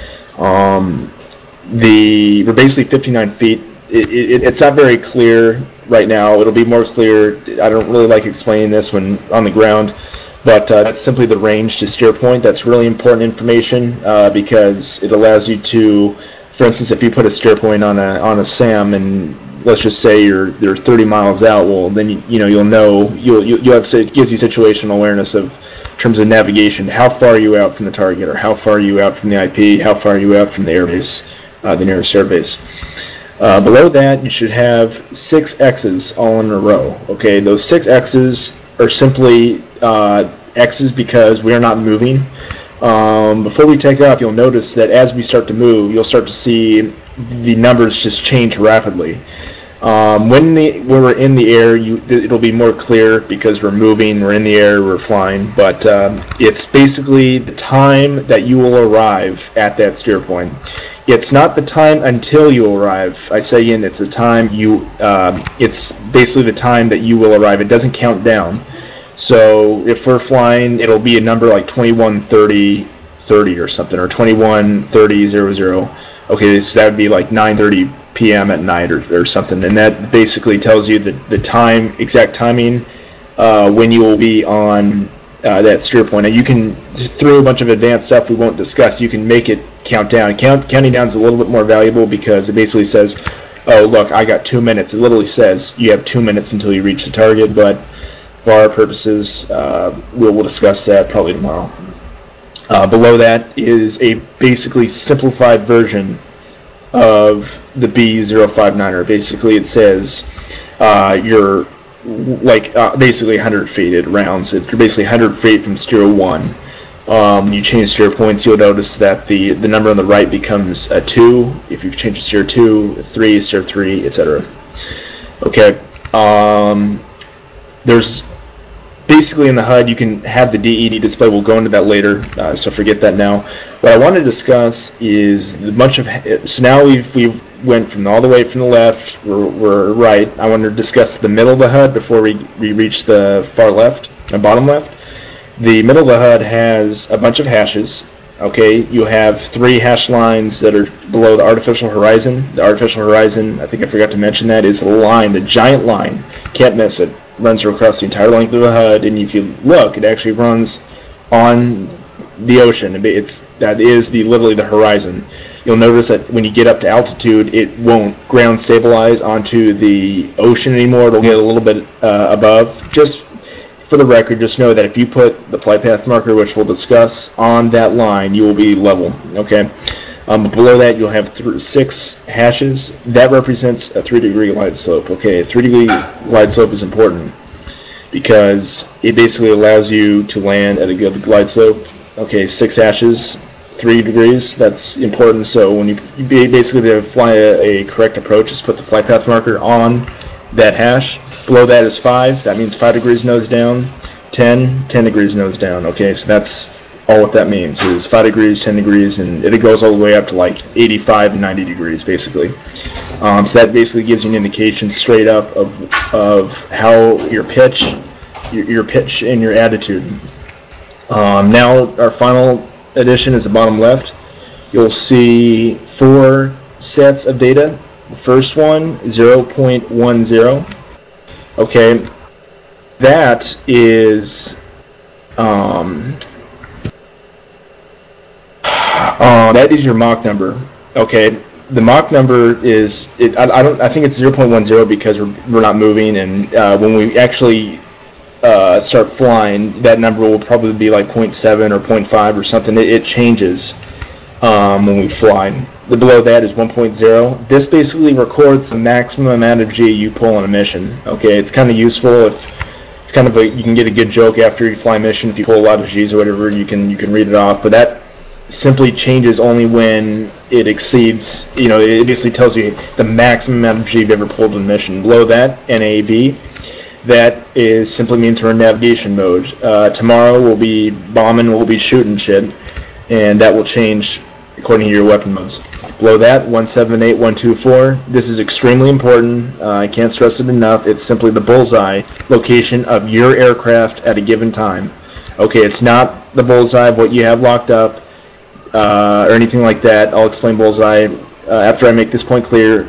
We're basically 59 feet. It's not very clear right now. It'll be more clear. I don't really like explaining this when on the ground, but that's simply the range to steer point. That's really important information because it allows you to, for instance, if you put a steer point on a SAM and let's just say you're 30 miles out, well then you'll know you'll have, it gives you situational awareness of in terms of navigation, how far are you out from the target, or how far are you out from the IP, how far are you out from the airbase, the nearest airbase. Below that, you should have 6 X's all in a row. Okay, those 6 X's are simply X's because we are not moving. Before we take off, you'll notice that as we start to move, you'll start to see the numbers just change rapidly. When we're in the air, it'll be more clear because we're moving, we're in the air, we're flying, but it's basically the time that you will arrive at that steer point. It's not the time until you arrive. I say again, it's the time it's basically the time that you will arrive. It doesn't count down. So if we're flying, it'll be a number like 21:30 or something, or 21:30:00. Okay, so that would be like 9:30 p.m. at night or something, and that basically tells you the time, exact timing, when you will be on that steer point. Now you can, through a bunch of advanced stuff we won't discuss, you can make it count down. Counting down is a little bit more valuable because it basically says, oh look, I got 2 minutes. It literally says you have 2 minutes until you reach the target, but for our purposes, we'll discuss that probably tomorrow. Below that is a basically simplified version of the B059er. Basically it says you're like basically 100 feet. It rounds it. You're basically 100 feet from steer 1. When you change steer points, you'll notice that the number on the right becomes a 2. If you change to steer 2, 3, steer 3, etc. Okay. There's basically in the HUD you can have the DED display. We'll go into that later, so forget that now. What I want to discuss is the bunch of, so now we've went from all the way from the left, we're right. I want to discuss the middle of the HUD before we reach the far left, bottom left. The middle of the HUD has a bunch of hashes. Okay, you have 3 hash lines that are below the artificial horizon. The artificial horizon, I think I forgot to mention that, is a line, the giant line, can't miss it, runs across the entire length of the HUD, and if you look, it actually runs on the ocean. That is literally the horizon. You'll notice that when you get up to altitude, it won't ground stabilize onto the ocean anymore. It'll get a little bit above. Just for the record, just know that if you put the flight path marker, which we'll discuss, on that line, you will be level. Okay. Below that, you'll have 6 hashes. That represents a 3-degree glide slope. Okay, a 3-degree glide slope is important because it basically allows you to land at a good glide slope. Okay, 6 hashes, 3 degrees. That's important. So when you basically to fly a correct approach, just put the flight path marker on that hash. Below that is 5. That means 5 degrees nose down. 10 degrees nose down. Okay, so that's all what that means is 5 degrees, 10 degrees, and it goes all the way up to like 85 and 90 degrees basically. So that basically gives you an indication straight up of how your pitch and your attitude. Now our final addition is the bottom left. You'll see 4 sets of data. The first one, 0.10. Okay, that is that is your Mach number. Okay, the Mach number is I think it's 0.10 because we're not moving, and when we actually start flying, that number will probably be like 0.7 or 0.5 or something. It changes when we fly. The below that is 1.0. This basically records the maximum amount of G you pull on a mission. Okay, it's kind of useful if it's kind of you can get a good joke after you fly a mission. If you pull a lot of G's or whatever, you can read it off. But that simply changes only when it exceeds, it basically tells you the maximum amount of G you've ever pulled in a mission. Below that, NAV, that simply means we're in navigation mode. Tomorrow we'll be bombing, we'll be shooting shit, and that will change according to your weapon modes. Below that, 178124. This is extremely important. I can't stress it enough. It's simply the bullseye location of your aircraft at a given time. Okay, it's not the bullseye of what you have locked up or anything like that. I'll explain bullseye after I make this point clear.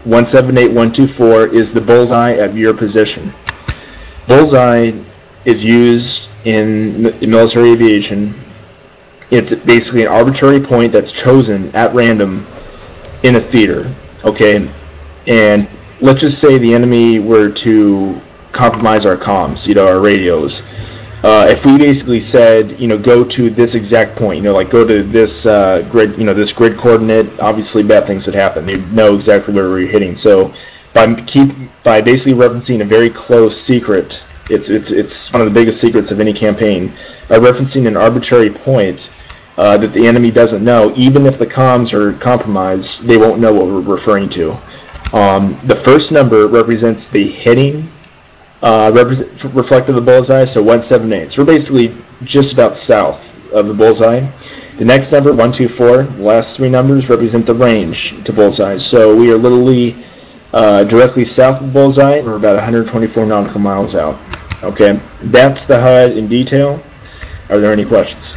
178124 is the bullseye of your position. Bullseye is used in military aviation. It's basically an arbitrary point that's chosen at random in a theater, okay? And let's just say the enemy were to compromise our comms, our radios. If we basically said, go to this exact point, like go to this grid, this grid coordinate, obviously bad things would happen. They'd know exactly where we're hitting. So by basically referencing a very close secret, it's one of the biggest secrets of any campaign. By referencing an arbitrary point that the enemy doesn't know, even if the comms are compromised, they won't know what we're referring to. The first number represents the hitting reflective of the bullseye, so 178. So we're basically just about south of the bullseye. The next number, 124, the last 3 numbers represent the range to bullseye. So we are literally directly south of the bullseye. We're about 124 nautical miles out. Okay, that's the HUD in detail. Are there any questions?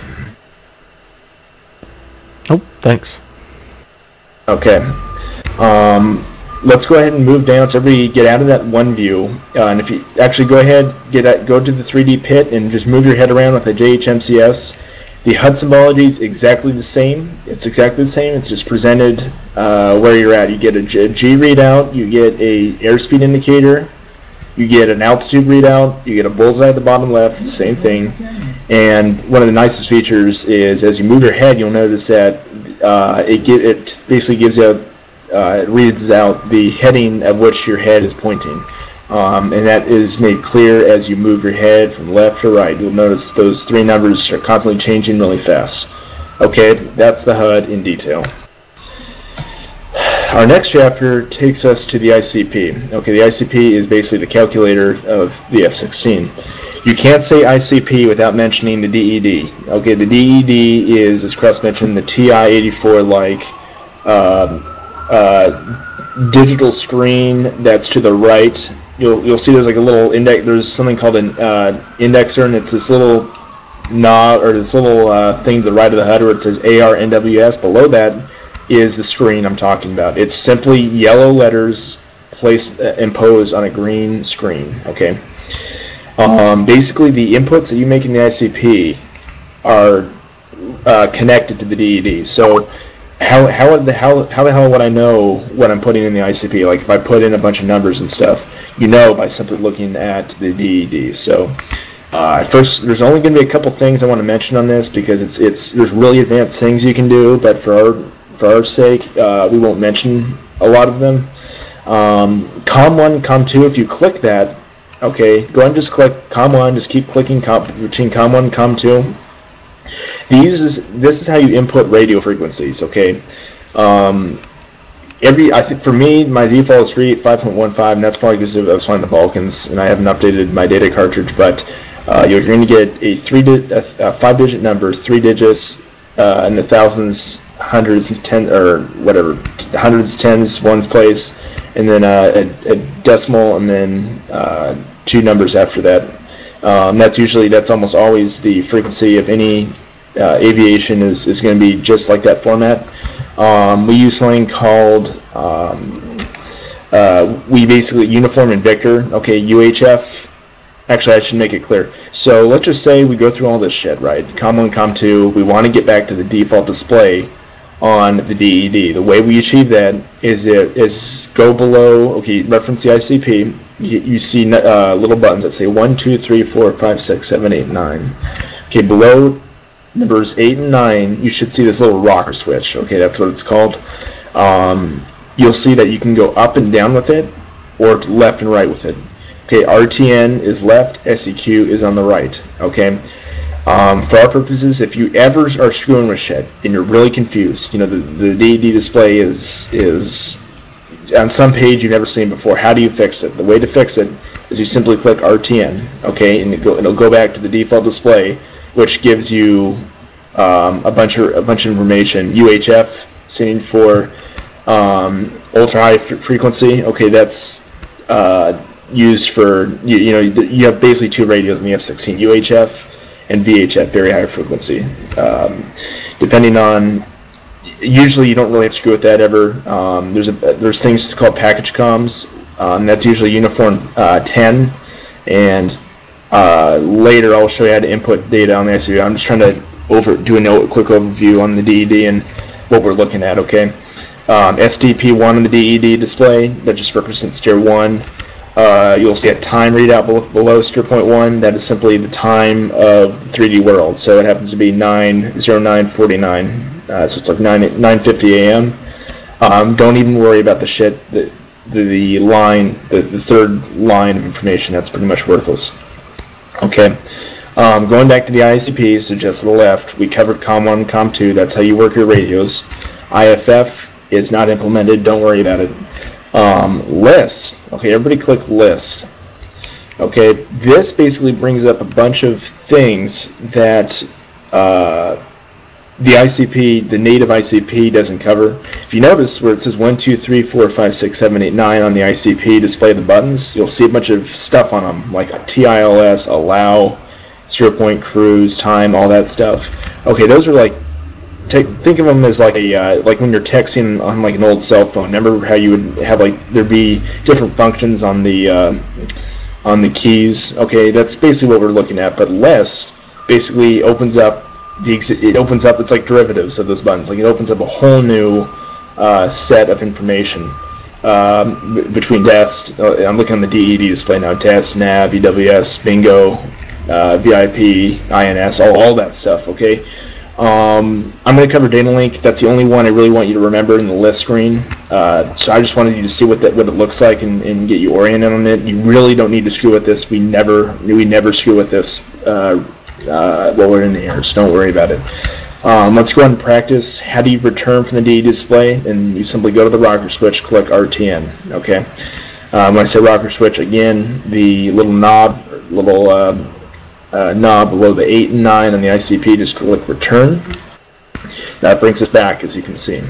Oh, thanks. Okay. Let's go ahead and move down so everybody get out of that one view. And if you actually go ahead, go to the 3D pit and just move your head around with the JHMCS. The HUD symbology is exactly the same. It's exactly the same. It's just presented where you're at. You get a G readout, you get a airspeed indicator, you get an altitude readout, you get a bullseye at the bottom left, same thing. And one of the nicest features is as you move your head, you'll notice that it basically gives you it reads out the heading of which your head is pointing. And that is made clear as you move your head from left to right. You'll notice those 3 numbers are constantly changing really fast. Okay, that's the HUD in detail. Our next chapter takes us to the ICP. Okay, the ICP is basically the calculator of the F-16. You can't say ICP without mentioning the DED. Okay, the DED is, as Kress mentioned, the TI-84-like digital screen that's to the right. You'll see there's like a little index. There's something called an indexer, and it's this little knob or this little thing to the right of the HUD where it says ARNWS. Below that is the screen I'm talking about. It's simply yellow letters placed imposed on a green screen. Okay. Basically, the inputs that you make in the ICP are connected to the DED. So how the hell would I know what I'm putting in the ICP? Like if I put in a bunch of numbers and stuff, you know by simply looking at the DED. So first, there's only going to be a couple things I want to mention on this because there's really advanced things you can do, but for our sake, we won't mention a lot of them. COM1, COM2, if you click that, okay, go ahead and just click COM1, just keep clicking between COM1 and COM2. This is how you input radio frequencies, okay? I think for me, my default is 385.15, and that's probably because I was flying the Balkans, and I haven't updated my data cartridge, but you're going to get a 5-digit number, 3 digits, in the thousands, hundreds, hundreds, tens, ones place, and then a decimal, and then 2 numbers after that. That's almost always the frequency of any aviation is going to be just like that format. We use something called we basically Uniform Invictor. Okay, UHF. Actually, I should make it clear. So let's just say we go through all this shit, right? COM1, COM2. We want to get back to the default display on the DED. The way we achieve that is go below. Okay, reference the ICP. You see little buttons that say 1, 2, 3, 4, 5, 6, 7, 8, 9. Okay, below numbers 8 and 9, you should see this little rocker switch. Okay, that's what it's called. You'll see that you can go up and down with it, or left and right with it. Okay, RTN is left, SEQ is on the right. Okay, for our purposes, if you ever are screwing with shit and you're really confused, the DED display is on some page you've never seen before. How do you fix it? The way to fix it is you simply click RTN, okay, and it'll go back to the default display, which gives you a bunch of information. UHF standing for ultra high frequency. Okay, that's used for you have basically 2 radios in the F-16, UHF and VHF, very high frequency. Depending on, usually you don't really have to screw with that ever. There's things called package comms. That's usually uniform 10, and later I'll show you how to input data on the ICP. I'm just trying to do a quick overview on the DED and what we're looking at. Okay, SDP1 on the DED display that just represents steer 1. You'll see a time readout below steer point 1. That is simply the time of the 3D world. So it happens to be 9:09:49. So it's like 9:50 a.m. Don't even worry about the shit. The line, the third line of information, that's pretty much worthless. Okay. Going back to the ICP, so just to the left, we covered COM1 and COM2. That's how you work your radios. IFF is not implemented. Don't worry about it. List. Okay, everybody click list. Okay, this basically brings up a bunch of things that the ICP, the native ICP doesn't cover. If you notice where it says 1, 2, 3, 4, 5, 6, 7, 8, 9 on the ICP display the buttons, you'll see a bunch of stuff on them, like TILS, allow, 0 point, cruise, time, all that stuff. Okay, those are like, think of them as like a like when you're texting on like an old cell phone. Remember how you would have like there'd be different functions on the keys. Okay, that's basically what we're looking at. But less basically opens up it's like derivatives of those buttons. Like it opens up a whole new set of information between DEST. I'm looking on the DED display now. DEST, nav, EWS, bingo, VIP, INS, all that stuff. Okay. I'm going to cover data link. That's the only one I really want you to remember in the list screen. So I just wanted you to see what it looks like and get you oriented on it. You really don't need to screw with this. We never screw with this while we're in the air, so don't worry about it. Let's go ahead and practice. How do you return from the DE display? And you simply go to the rocker switch, click RTN. Okay. When I say rocker switch, again, the little knob, knob below the 8 and 9 on the ICP, just click return. That brings us back, as you can see.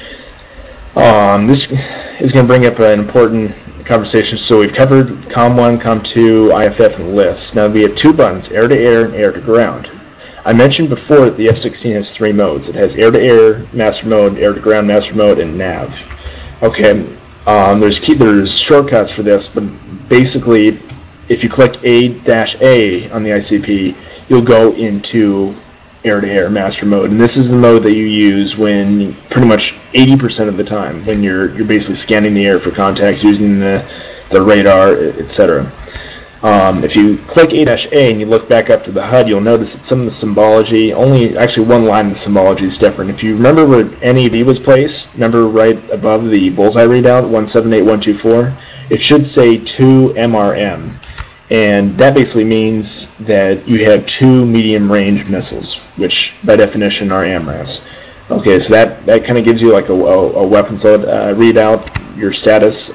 This is going to bring up an important conversation. So we've covered COM1, COM2, IFF, and LIST. Now we have two buttons, air-to-air and air-to-ground. I mentioned before that the F-16 has 3 modes. It has air-to-air, master mode, air-to-ground, master mode, and nav. Okay, there's shortcuts for this, but basically if you click A-A on the ICP, you'll go into air-to-air master mode, and this is the mode that you use when pretty much 80% of the time when you're basically scanning the air for contacts using the radar, etc. If you click A-A and you look back up to the HUD, you'll notice that some of the symbology, actually one line of the symbology is different. If you remember where NAV was placed, remember right above the bullseye readout, 178124, it should say 2 MRM. And that basically means that you have 2 medium-range missiles, which by definition are AMRAAMs. Okay, so that kind of gives you like a weapons load readout, your status.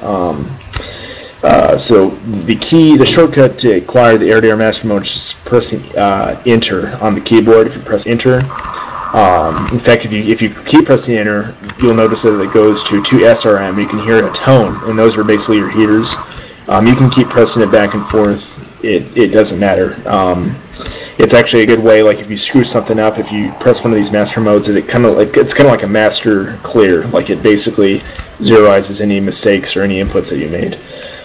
So the shortcut to acquire the air-to-air master mode is just pressing enter on the keyboard. If you press enter, in fact, if you keep pressing enter, you'll notice that it goes to 2 SRM. You can hear a tone, and those are basically your heaters. You can keep pressing it back and forth. It doesn't matter. It's actually a good way. Like if you screw something up, if you press one of these master modes, it's kind of like a master clear. Like it basically zeroizes any mistakes or any inputs that you made.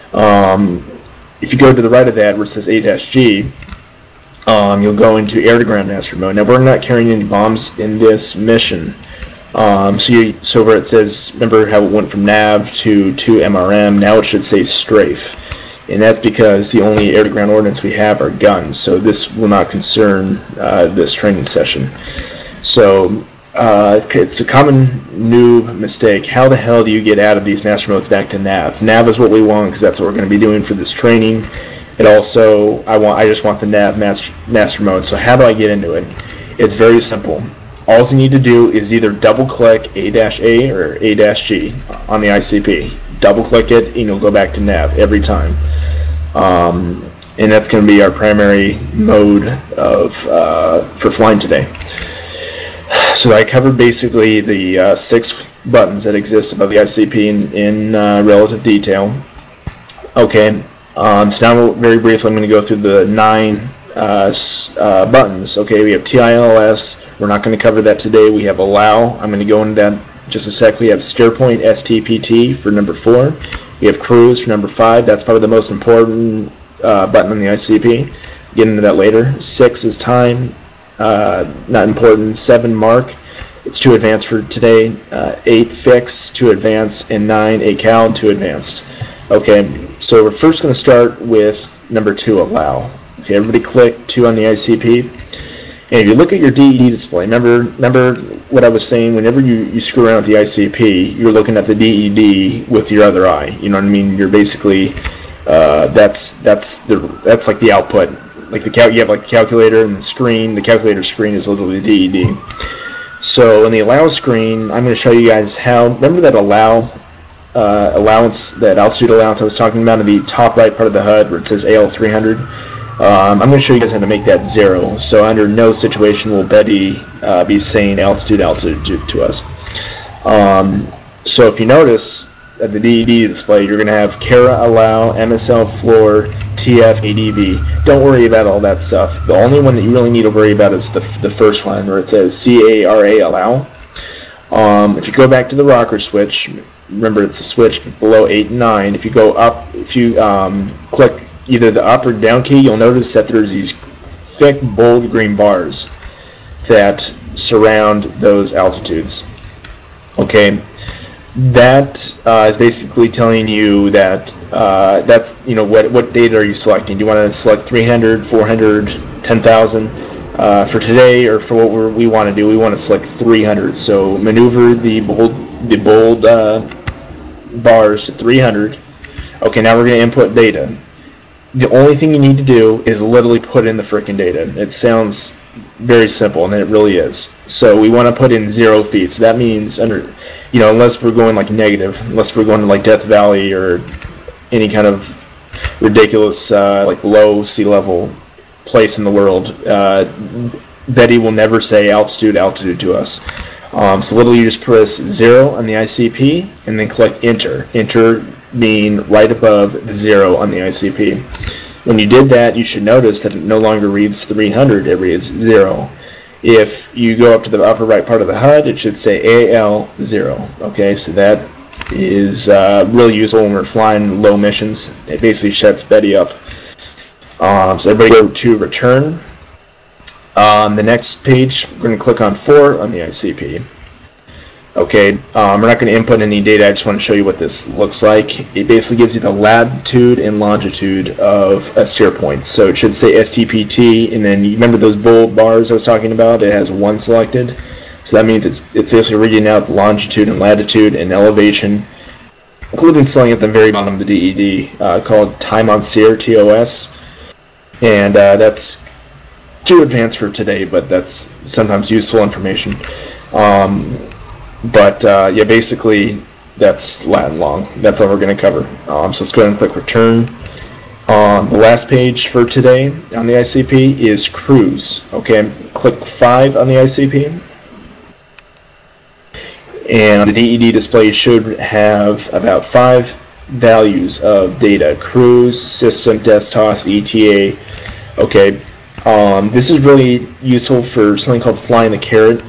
If you go to the right of that where it says A-G, you'll go into air-to-ground master mode. Now we're not carrying any bombs in this mission. So where it says, remember how it went from nav to MRM, now it should say strafe. And that's because the only air-to-ground ordnance we have are guns, so this will not concern this training session. So it's a common noob mistake. How the hell do you get out of these master modes back to nav? Nav is what we want because that's what we're going to be doing for this training. And also, I just want the nav master mode. So how do I get into it? It's very simple. All you need to do is either double-click A-A or A-G on the ICP. Double-click it, and you'll go back to nav every time. And that's going to be our primary mode for flying today. So I covered basically the 6 buttons that exist above the ICP in relative detail. Okay, so now very briefly I'm going to go through the 9 buttons. Okay, we have TILS. We're not going to cover that today. We have allow. I'm going to go into that in just a sec. We have steer point STPT for number 4. We have cruise for number 5. That's probably the most important button on the ICP. Get into that later. 6 is time. Not important. 7 mark. It's too advanced for today. 8 fix, too advanced, and 9 ACAL, too advanced. Okay, so we're first going to start with number 2, allow. Okay, everybody click 2 on the ICP. And if you look at your DED display, remember what I was saying, whenever you screw around with the ICP, you're looking at the DED with your other eye. You know what I mean? You're basically, that's like the output. Like you have like the calculator and the screen. The calculator screen is literally the DED. So in the allow screen, I'm going to show you guys how, remember that allowance, that altitude allowance I was talking about in the top right part of the HUD where it says AL300? I'm going to show you guys how to make that 0. So under no situation will Betty be saying altitude to us. So if you notice at the DED display, you're going to have Kara allow, MSL floor, TF, ADV. Don't worry about all that stuff. The only one that you really need to worry about is the first one where it says CARA allow. If you go back to the rocker switch, remember it's the switch below 8 and 9. If you go up, if you click either the up or down key, you'll notice that there's these thick, bold green bars that surround those altitudes. Okay, that is basically telling you that that's, you know, what data are you selecting? Do you want to select 300, 400, 10,000? For today, or for what we want to do, we want to select 300. So maneuver the bold bars to 300. Okay, now we're going to input data. The only thing you need to do is literally put in the freaking data. It sounds very simple, and it really is. So we want to put in 0 feet. So that means under, you know, unless we're going like negative, unless we're going to like Death Valley or any kind of ridiculous like low sea level place in the world, Betty will never say altitude to us. So literally you just press 0 on the ICP and then click enter. Enter being right above 0 on the ICP. When you did that, you should notice that it no longer reads 300, it reads 0. If you go up to the upper right part of the HUD, it should say AL0. Okay, so that is really useful when we're flying low missions. It basically shuts Betty up. So everybody go to return. On the next page, we're going to click on 4 on the ICP. Okay, we're not going to input any data, I just want to show you what this looks like. It basically gives you the latitude and longitude of a steer point. So it should say STPT, and then you remember those bold bars I was talking about? It has 1 selected. So that means it's basically reading out the longitude and latitude and elevation, including something at the very bottom of the DED called Time on Steer, TOS. And that's too advanced for today, but that's sometimes useful information. Yeah, basically that's Latin long. That's all we're going to cover. So let's go ahead and click return. The last page for today on the ICP is cruise. Okay, click 5 on the ICP. And the DED display should have about 5 values of data: cruise, system, DESTOS, ETA. Okay, this is really useful for something called flying the carrot.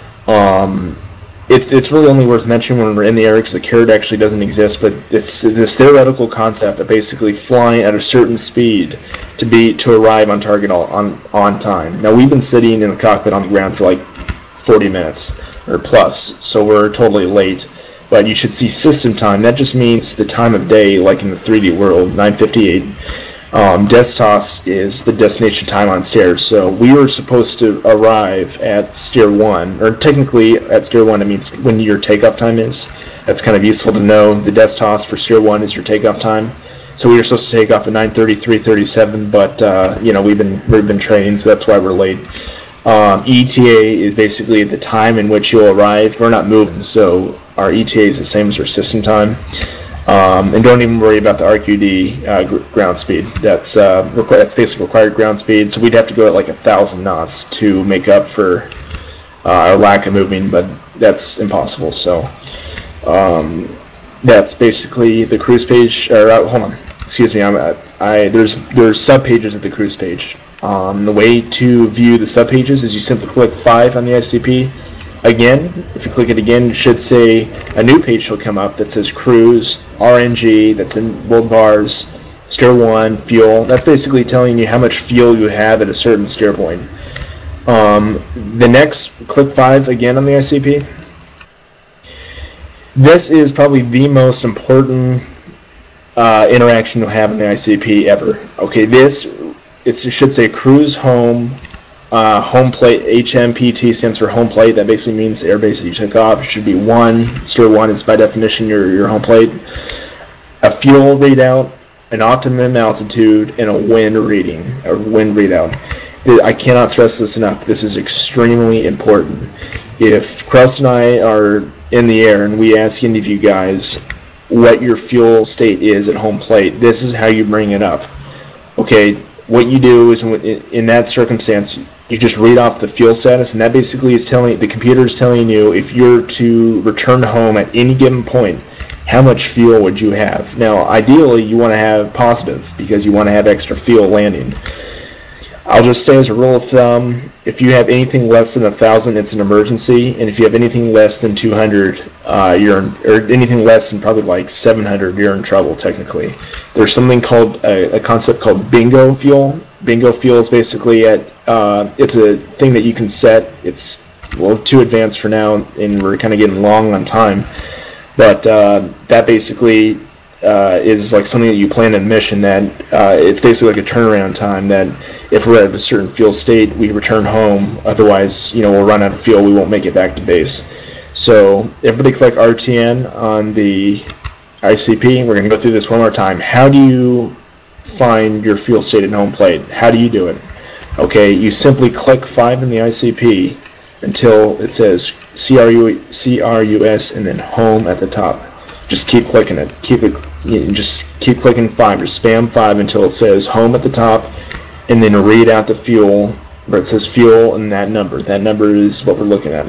It's really only worth mentioning when we're in the air because the carrot actually doesn't exist, but it's this theoretical concept of basically flying at a certain speed to arrive on target on time. Now we've been sitting in the cockpit on the ground for like 40 minutes or plus, so we're totally late. But you should see system time. That just means the time of day, like in the 3D world, 9:58. DESTOS is the destination time on stairs. So we were supposed to arrive at Steer 1, or technically at Steer 1 it means when your takeoff time is. That's kind of useful to know. The DESTOS for Steer 1 is your takeoff time. So we were supposed to take off at 9:33, 37, but you know, we've been trained, so that's why we're late. ETA is basically the time in which you'll arrive. We're not moving, so our ETA is the same as our system time. And don't even worry about the RQD ground speed. That's basically required ground speed. So we'd have to go at like 1,000 knots to make up for our lack of moving, but that's impossible. So that's basically the cruise page. Or hold on, excuse me. There's sub pages at the cruise page. The way to view the sub pages is you simply click 5 on the ICP. Again, if you click it again, it should say a new page will come up that says cruise, RNG, that's in bold bars, steer 1, fuel. That's basically telling you how much fuel you have at a certain steer point. The next, click 5 again on the ICP. This is probably the most important interaction you'll have in the ICP ever. Okay, it should say cruise home. Home plate, HMPT stands for home plate. That basically means the airbase that you took off. It should be 1. Steer 1 is by definition your home plate. A fuel readout, an optimum altitude, and a wind reading, a wind readout. I cannot stress this enough. This is extremely important. If Kraus and I are in the air and we ask any of you guys what your fuel state is at home plate, this is how you bring it up. Okay, what you do is in that circumstance, you just read off the fuel status, and that basically is telling the computer is telling you if you're to return home at any given point, how much fuel would you have. Now, ideally, you want to have positive because you want to have extra fuel landing. I'll just say as a rule of thumb, if you have anything less than 1,000, it's an emergency, and if you have anything less than 200, or anything less than probably like 700, you're in trouble technically. There's something called a concept called bingo fuel. Bingo fuel is basically it's a thing that you can set. It's too advanced for now, and we're kind of getting long on time. But that basically is like something that you plan in mission that it's basically like a turnaround time that if we're at a certain fuel state, we return home. Otherwise, we'll run out of fuel. We won't make it back to base. So everybody click RTN on the ICP. We're going to go through this one more time. How do you find your fuel state at home plate? How do you do it? Okay, you simply click 5 in the ICP until it says CRUS and then home at the top. Just keep clicking it. Just keep clicking 5 or spam 5 until it says home at the top, and then read out the fuel where it says fuel and that number. That number is what we're looking at.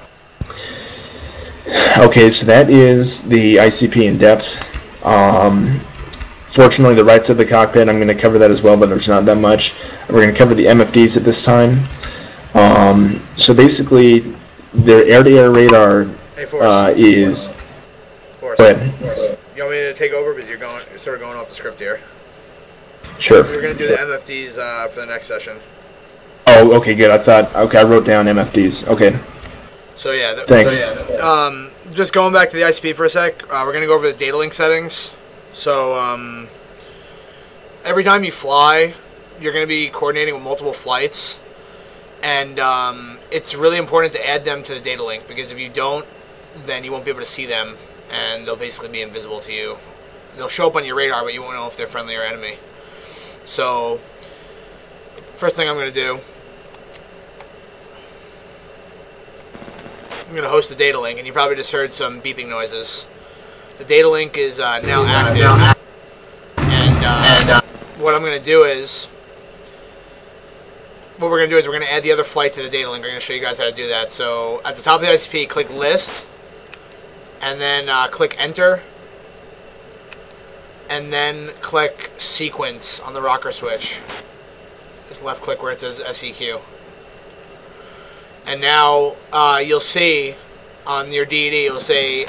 Okay, so that is the ICP in depth. Fortunately, the right side of the cockpit, I'm going to cover that as well, but there's not that much. We're going to cover the MFDs at this time. So basically, their air-to-air radar is... Forrest, go ahead. You want me to take over, but you're sort of going off the script here. Sure. We're going to do the MFDs for the next session. Oh, okay, good. I wrote down MFDs. Okay. So yeah. Thanks. Just going back to the ICP for a sec, we're going to go over the data link settings. So every time you fly, you're going to be coordinating with multiple flights. And it's really important to add them to the data link, because if you don't, then you won't be able to see them, and they'll basically be invisible to you. They'll show up on your radar, but you won't know if they're friendly or enemy. So, first thing I'm going to do, I'm going to host the data link, and you probably just heard some beeping noises. The data link is now active, and what I'm going to do is, we're going to add the other flight to the data link. We're going to show you guys how to do that. So, at the top of the ICP, click List, and then click Enter, and then click Sequence on the rocker switch. Just left click where it says SEQ. And now you'll see on your DED, it'll say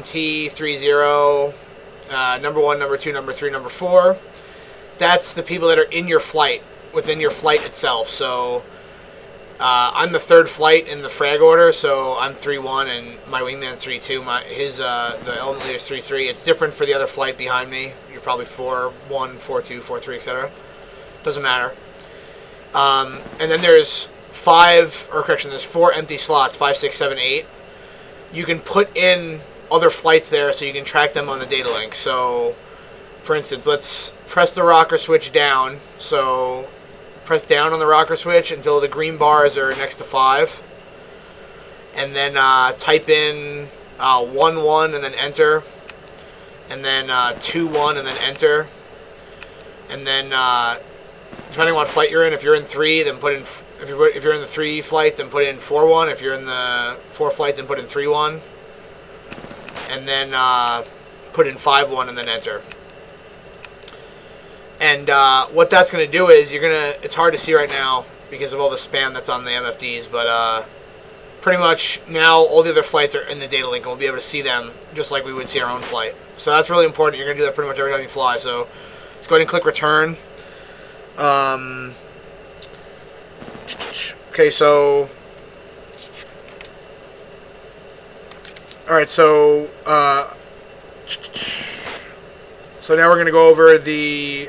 XMT30, number 1, number 2, number 3, number 4. That's the people that are in your flight, within your flight itself. So I'm the third flight in the frag order, so I'm 3-1 and my wingman's 3-2. The element leader's 3-3. It's different for the other flight behind me. You're probably 4-1, 4-2, 4-3, etc. Doesn't matter. And then there's there's 4 empty slots, 5, 6, 7, 8. You can put in other flights there so you can track them on the data link. So, for instance, let's press the rocker switch down. So, press down on the rocker switch until the green bars are next to 5. And then type in 1-1 and then enter. And then 2-1 and then enter. And then, depending on what flight you're in, if you're in 3, then put in... If you're in the 3 flight, then put in 4-1. If you're in the 4 flight, then put in 3-1. And then put in 5-1 and then enter. And what that's going to do is it's hard to see right now because of all the spam that's on the MFDs, but pretty much now all the other flights are in the data link and we'll be able to see them just like we would see our own flight. So that's really important. You're going to do that pretty much every time you fly. So let's go ahead and click return. Okay, so alright, so now we're going to go over the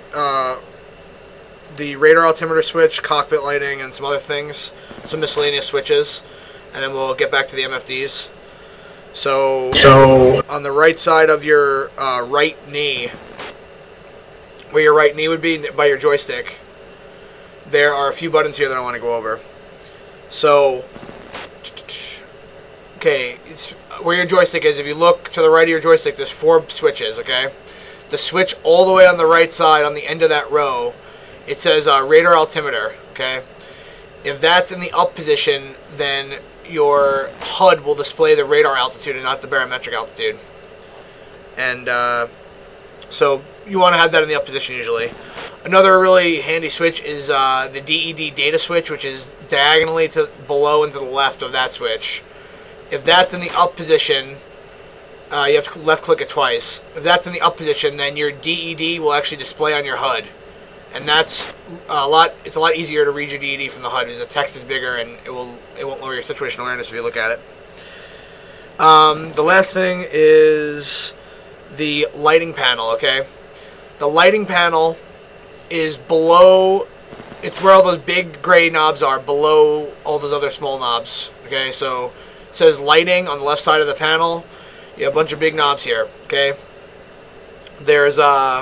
radar altimeter switch, cockpit lighting, and some other things, some miscellaneous switches, and then we'll get back to the MFDs. So on the right side of your right knee, where your right knee would be by your joystick, there are a few buttons here that I want to go over. So, okay, where your joystick is, if you look to the right of your joystick, there's 4 switches, okay? The switch all the way on the right side, on the end of that row, it says radar altimeter. Okay, if that's in the up position, then your HUD will display the radar altitude and not the barometric altitude. And so you want to have that in the up position usually. Another really handy switch is the DED data switch, which is diagonally to below and to the left of that switch. If that's in the up position, you have to left click it twice. If that's in the up position, then your DED will actually display on your HUD. And that's it's a lot easier to read your DED from the HUD because the text is bigger and it won't lower your situational awareness if you look at it. The last thing is the lighting panel, okay? The lighting panel is below, it's where all those big gray knobs are, below all those other small knobs, okay? So it says lighting on the left side of the panel. You have a bunch of big knobs here, okay? There's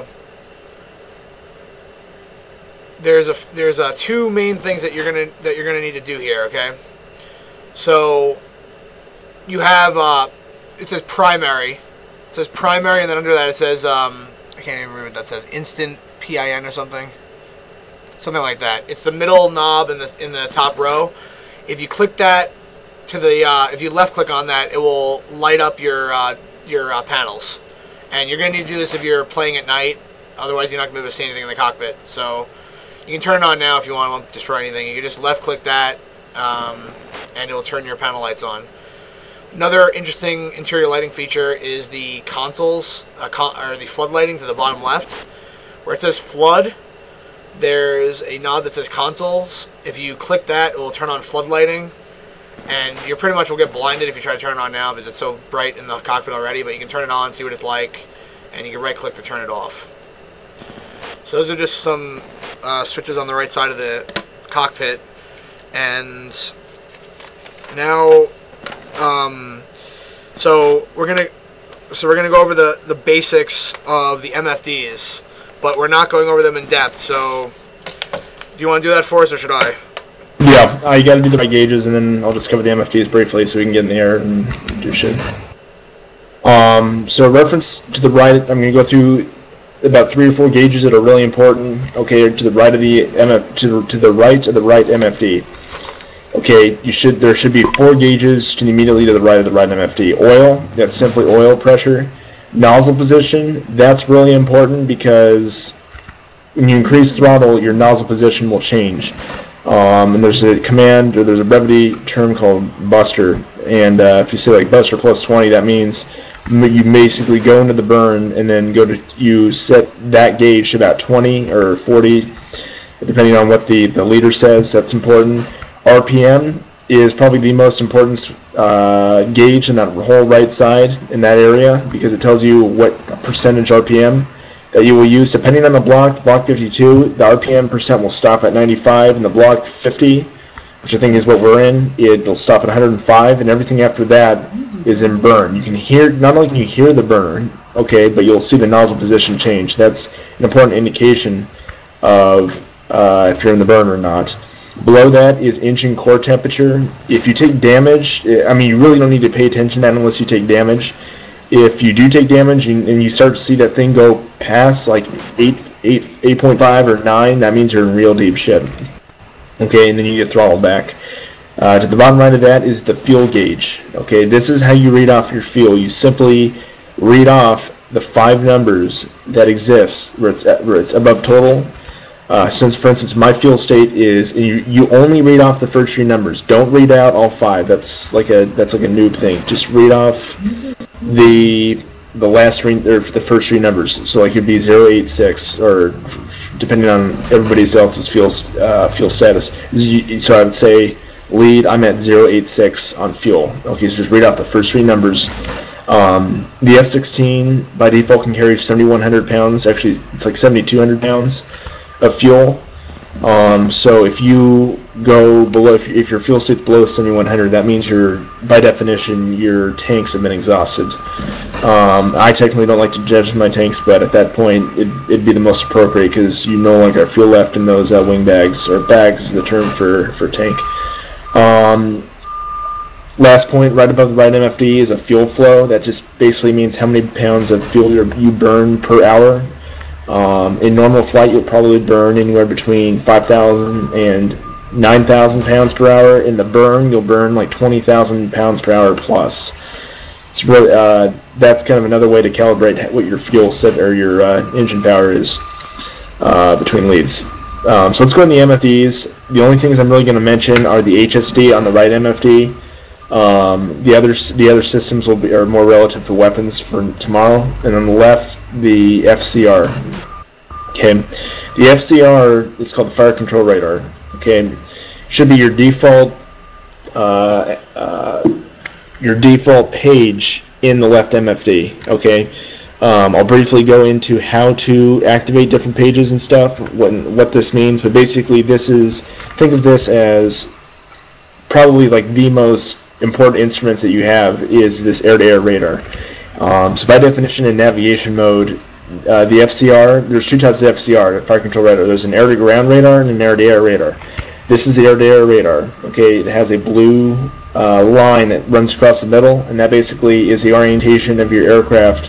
two main things that you're gonna need to do here, okay? So you have it says primary. It says primary, and then under that it says I can't even read what that says. Instant PIN or something like that. It's the middle knob in the top row. If you click that to the if you left click on that, it will light up your panels. And you're gonna need to do this if you're playing at night. Otherwise, you're not gonna be able to see anything in the cockpit. So you can turn it on now if you want. It won't destroy anything. You can just left click that, and it will turn your panel lights on. Another interesting interior lighting feature is the consoles, or the flood lighting to the bottom left. Where it says flood, there's a knob that says consoles. If you click that, it will turn on flood lighting. And you pretty much will get blinded if you try to turn it on now because it's so bright in the cockpit already. But you can turn it on, see what it's like, and you can right click to turn it off. So those are just some switches on the right side of the cockpit. And now, so we're gonna go over the basics of the MFDs, but we're not going over them in depth. So, do you want to do that for us, or should I? Yeah, you got to do the right gauges, and then I'll just cover the MFDs briefly so we can get in the air and do shit. So reference to the right, I'm going to go through about 3 or 4 gauges that are really important. Okay, to the right of the to the right of the right MFD. Okay, there should be 4 gauges immediately to the right of the right MFD. Oil, that's simply oil pressure. Nozzle position, that's really important because when you increase throttle, your nozzle position will change. And there's a command, or there's a brevity term called buster, and if you say like buster plus 20, that means you basically go into the burn and then you set that gauge to about 20 or 40, depending on what the leader says. That's important. RPM is probably the most important gauge in that whole right side in that area because it tells you what percentage RPM that you will use. Depending on the block 52, the RPM percent will stop at 95, and the block 50, which I think is what we're in, it'll stop at 105, and everything after that is in burn. You can hear, not only can you hear the burn, okay, but you'll see the nozzle position change. That's an important indication of if you're in the burn or not. Below that is engine core temperature. If you take damage, I mean, you really don't need to pay attention to that unless you take damage. If you do take damage and you start to see that thing go past like 8.5 or 9, that means you're in real deep shit. Okay, and then you get throttled back. To the bottom right of that is the fuel gauge. Okay, this is how you read off your fuel. You simply read off the 5 numbers that exist where it's above total. Since, for instance, my fuel state is, you only read off the first 3 numbers. Don't read out all 5. That's like a noob thing. Just read off the last 3, or the first 3 numbers. So like it'd be 086, or depending on everybody else's fuel status. So I would say lead, I'm at 086 on fuel. Okay, so just read out the first 3 numbers. The F-16 by default can carry 7,100 pounds. Actually, it's like 7,200 pounds of fuel. So if you go below, if your fuel state's below 7,100, that means by definition, your tanks have been exhausted. I technically don't like to judge my tanks, but at that point, it'd be the most appropriate because you no longer have fuel left in those wing bags, or bags is the term for tank. Last point, right above the right MFD is a fuel flow. That just basically means how many pounds of fuel you burn per hour. In normal flight, you'll probably burn anywhere between 5,000 and 9,000 pounds per hour. In the burn, you'll burn like 20,000 pounds per hour plus. It's really that's kind of another way to calibrate what your fuel set or your engine power is between leads. So let's go to the MFDs. The only things I'm really going to mention are the HSD on the right MFD. The other systems are more relative to weapons for tomorrow, and on the left, the FCR. Okay, the FCR is called the Fire Control Radar. Okay, should be your default page in the left MFD. Okay, I'll briefly go into how to activate different pages and stuff, what this means, but basically think of this as probably like the most important instruments that you have is this air-to-air radar. So by definition in navigation mode, the FCR, there's two types of FCR, the fire control radar. There's an air-to-ground radar and an air-to-air radar. This is the air-to-air radar. Okay, it has a blue line that runs across the middle, and that basically is the orientation of your aircraft.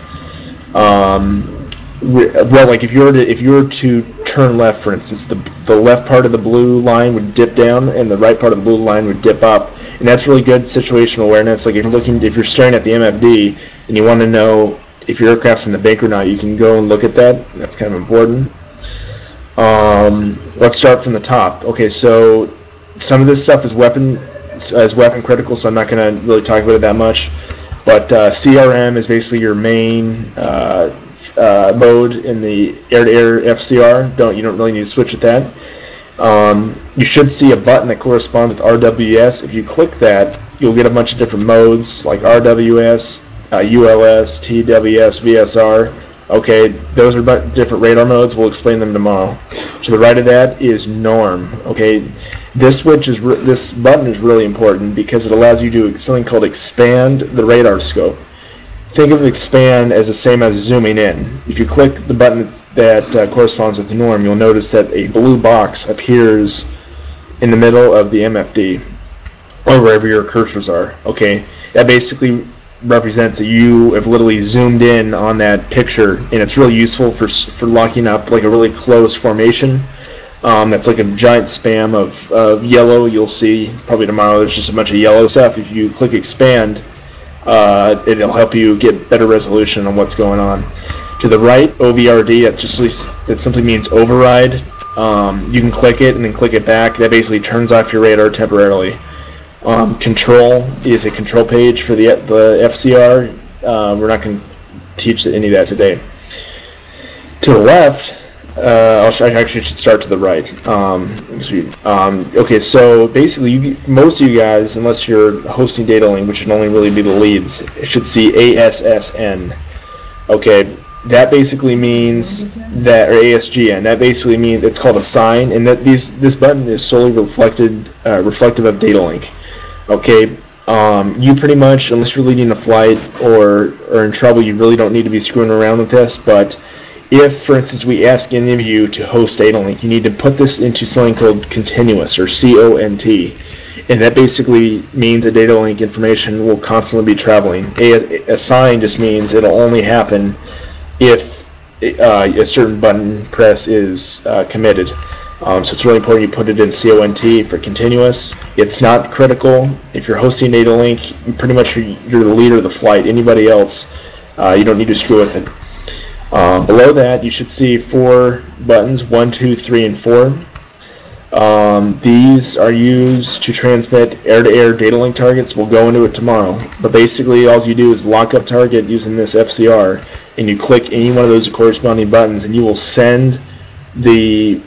Well, like if you were to turn left, for instance, the left part of the blue line would dip down, and the right part of the blue line would dip up, and that's really good situational awareness. Like if you're staring at the MFD and you want to know if your aircraft's in the bank or not, you can go and look at that. That's kind of important. Let's start from the top. Okay, so some of this stuff is weapon critical, so I'm not going to really talk about it that much. But CRM is basically your main mode in the air-to-air FCR. You don't really need to switch with that. You should see a button that corresponds with RWS. If you click that, you'll get a bunch of different modes like RWS, ULS, TWS, VSR. Okay, those are different radar modes. We'll explain them tomorrow. To the right of that is norm. Okay, this button is really important because it allows you to do something called expand the radar scope. Think of expand as the same as zooming in. If you click the button that corresponds with the norm, you'll notice that a blue box appears in the middle of the MFD or wherever your cursors are. Okay, that basically represents that you have literally zoomed in on that picture, and it's really useful for locking up like a really close formation. That's like a giant spam of yellow. You'll see probably tomorrow there's just a bunch of yellow stuff. If you click expand, it'll help you get better resolution on what's going on. To the right, OVRD, that simply means override. You can click it and then click it back. That basically turns off your radar temporarily. Control is a control page for the FCR. We're not going to teach any of that today. To the left, I actually should start to the right. Okay, so basically, most of you guys, unless you're hosting data link, which should only really be the leads, should see ASSN. Okay, that basically means that, or ASGN. That basically means it's called a sign, and that this button is solely reflective of data link. Okay, you pretty much, unless you're leading a flight or in trouble, you really don't need to be screwing around with this. But if, for instance, we ask any of you to host data link, you need to put this into something called continuous, or CONT, and that basically means that data link information will constantly be traveling. A sign just means it'll only happen if a certain button press is committed. So it's really important you put it in CONT for continuous. It's not critical. If you're hosting data link, pretty much you're the leader of the flight. Anybody else, you don't need to screw with it. Below that, you should see 4 buttons, 1, 2, 3, and 4. These are used to transmit air-to-air data link targets. We'll go into it tomorrow. But basically, all you do is lock up target using this FCR, and you click any one of those corresponding buttons, and you will send the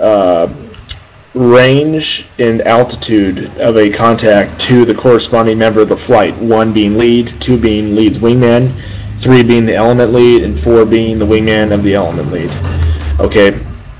range and altitude of a contact to the corresponding member of the flight, 1 being lead, 2 being lead's wingman, 3 being the element lead, and 4 being the wingman of the element lead. Okay.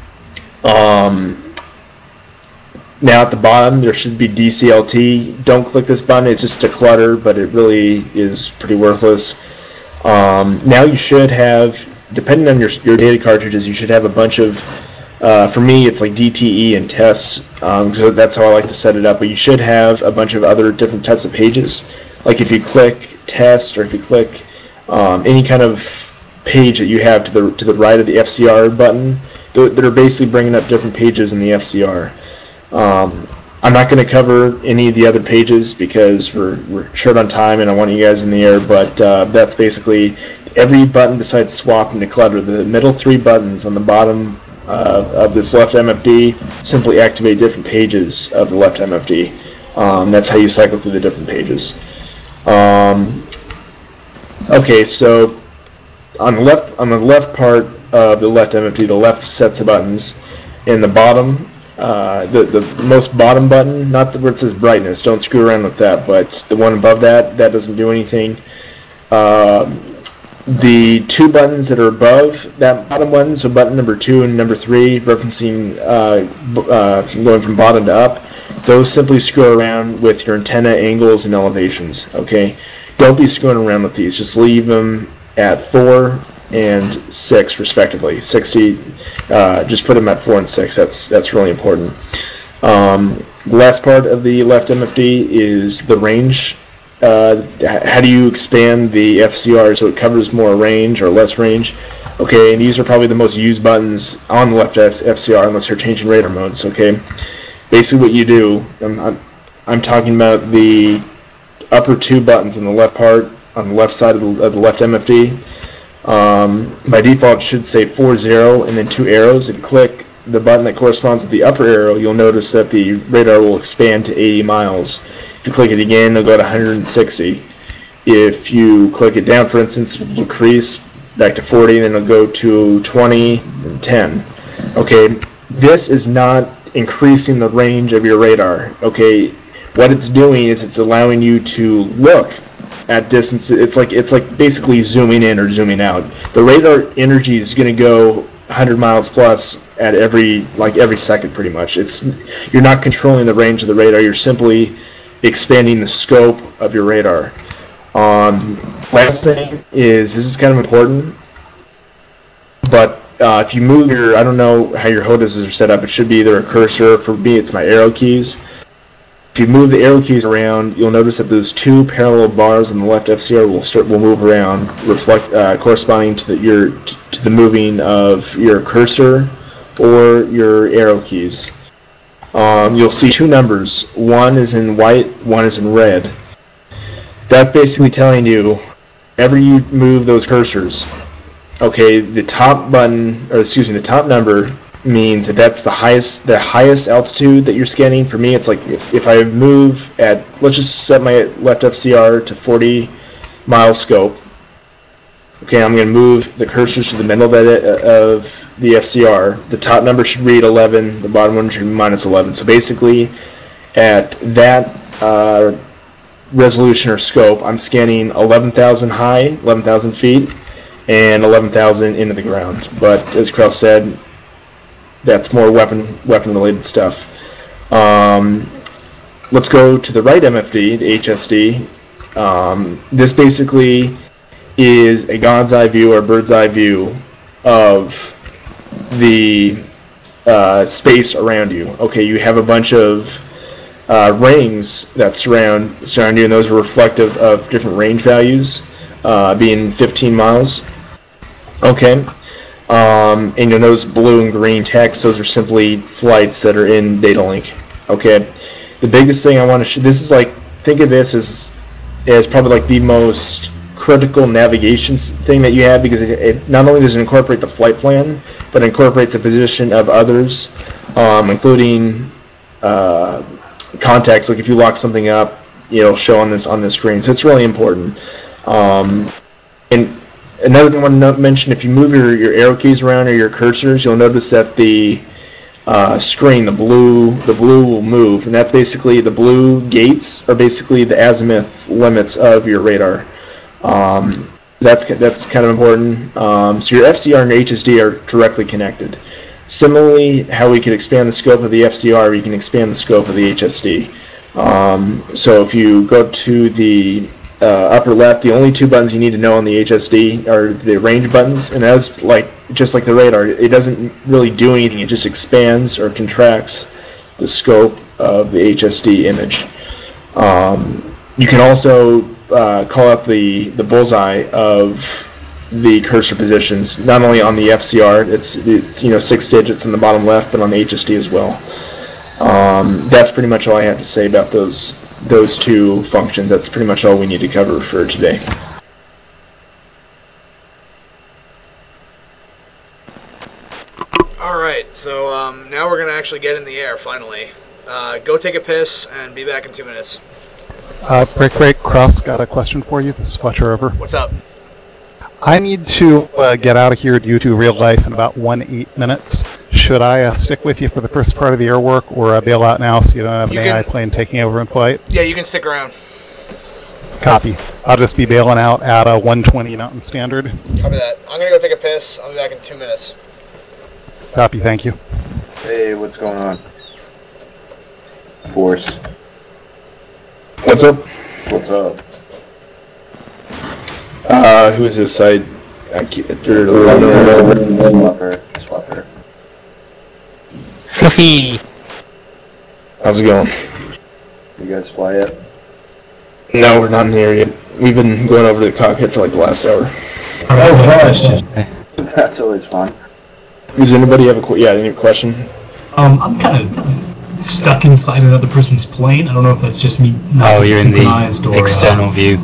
Now at the bottom there should be DCLT. Don't click this button, it's just a clutter, but it really is pretty worthless. Now you should have, depending on your data cartridges, you should have a bunch of, for me it's like DTE and tests, so that's how I like to set it up, but you should have a bunch of other different types of pages. Like if you click test, or if you click any kind of page that you have to the right of the FCR button that are basically bringing up different pages in the FCR. I'm not going to cover any of the other pages because we're short on time and I want you guys in the air, but that's basically every button besides swap and declutter. The middle 3 buttons on the bottom of this left MFD simply activate different pages of the left MFD. That's how you cycle through the different pages. Okay, so on the left part of the left MFD, the left sets of buttons. In the bottom, the most bottom button, not where it says brightness, don't screw around with that, but the one above that doesn't do anything. The 2 buttons that are above that bottom button, so button number 2 and number 3, referencing going from bottom to up, those simply screw around with your antenna angles and elevations. Okay, don't be screwing around with these. Just leave them at 4 and 6 respectively. 60. Just put them at 4 and 6. That's really important. The last part of the left MFD is the range. How do you expand the FCR so it covers more range or less range? Okay, and these are probably the most used buttons on the left FCR unless you're changing radar modes. Okay, basically what you do, I'm talking about the upper 2 buttons on the left part, on the left side of the left MFD. By default it should say 40 and then 2 arrows. If you click the button that corresponds to the upper arrow, you'll notice that the radar will expand to 80 miles. If you click it again, it'll go to 160. If you click it down, for instance, it'll increase back to 40, and then it'll go to 20 and 10. Okay, this is not increasing the range of your radar. Okay, what it's doing is it's allowing you to look at distance. It's like basically zooming in or zooming out. The radar energy is going to go 100 miles plus at every second pretty much. You're not controlling the range of the radar, you're simply expanding the scope of your radar. Last thing is, this is kind of important, but if you move your, I don't know how your HOTAs are set up, it should be either a cursor, for me it's my arrow keys. If you move the arrow keys around, you'll notice that those 2 parallel bars on the left FCR will move around, corresponding to the moving of your cursor or your arrow keys. You'll see 2 numbers. One is in white, one is in red. That's basically telling you, whenever you move those cursors, okay, the top button, or excuse me, the top number means that that's the highest altitude that you're scanning. For me, it's like if I move at, let's just set my left FCR to 40 mile scope. Okay, I'm going to move the cursors to the middle of the FCR. The top number should read 11, the bottom one should be minus 11. So basically, at that resolution or scope, I'm scanning 11,000 high, 11,000 feet, and 11,000 into the ground. But as Kraus said, that's more weapon-related stuff. Let's go to the right MFD, the HSD. This basically is a God's eye view or bird's eye view of the space around you. Okay, you have a bunch of rings that surround you, and those are reflective of different range values, being 15 miles. Okay, and you'll notice blue and green text. Those are simply flights that are in data link. Okay, the biggest thing I want to show, this is like, think of this as probably like the most critical navigation thing that you have, because it not only does it incorporate the flight plan, but incorporates the position of others, including contacts. Like if you lock something up, it'll show on this screen. So it's really important. And another thing I want to mention, if you move your arrow keys around or your cursors, you'll notice that the screen, the blue will move, and that's basically, the blue gates are basically the azimuth limits of your radar. That's kind of important. So your FCR and your HSD are directly connected. Similarly, how we can expand the scope of the FCR, we can expand the scope of the HSD. So if you go to the upper left, the only 2 buttons you need to know on the HSD are the range buttons, and that's just like the radar, it doesn't really do anything, it just expands or contracts the scope of the HSD image. You can also call out the bullseye of the cursor positions, not only on the FCR, it's the 6 digits in the bottom left, but on the HSD as well. That's pretty much all I have to say about those two functions. That's pretty much all we need to cover for today. Alright, so now we're going to actually get in the air, finally. Go take a piss, and be back in 2 minutes. Break, Cross, got a question for you. This is Fletcher over. What's up? I need to get out of here due to real life in about 8 minutes. Should I stick with you for the first part of the air work, or bail out now so you don't have an AI plane taking over in flight? Yeah, you can stick around. Copy. I'll just be bailing out at 120 Mountain Standard. Copy that. I'm going to go take a piss. I'll be back in 2 minutes. Copy, thank you. Hey, what's going on? Force. What's up? What's up? Who is this? I keep Fluffer. Fluffy! How's it going? You guys fly yet? No, we're not in the air yet. We've been going over to the cockpit for like the last hour. That's always fun. Does anybody have any question? I'm kind of stuck inside another person's plane. I don't know if that's just me not you're in the or, external view.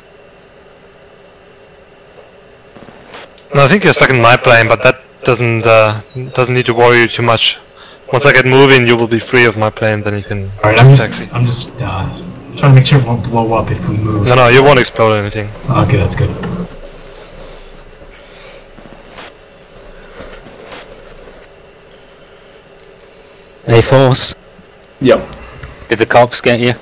No, I think you're stuck in my plane, but that doesn't need to worry you too much. Once I get moving, you will be free of my plane. Then you can Alright, taxi. I'm just trying to make sure it won't blow up if we move. No, you won't explode anything. Okay, that's good. Hey, Force. Yep. Did the cops get you?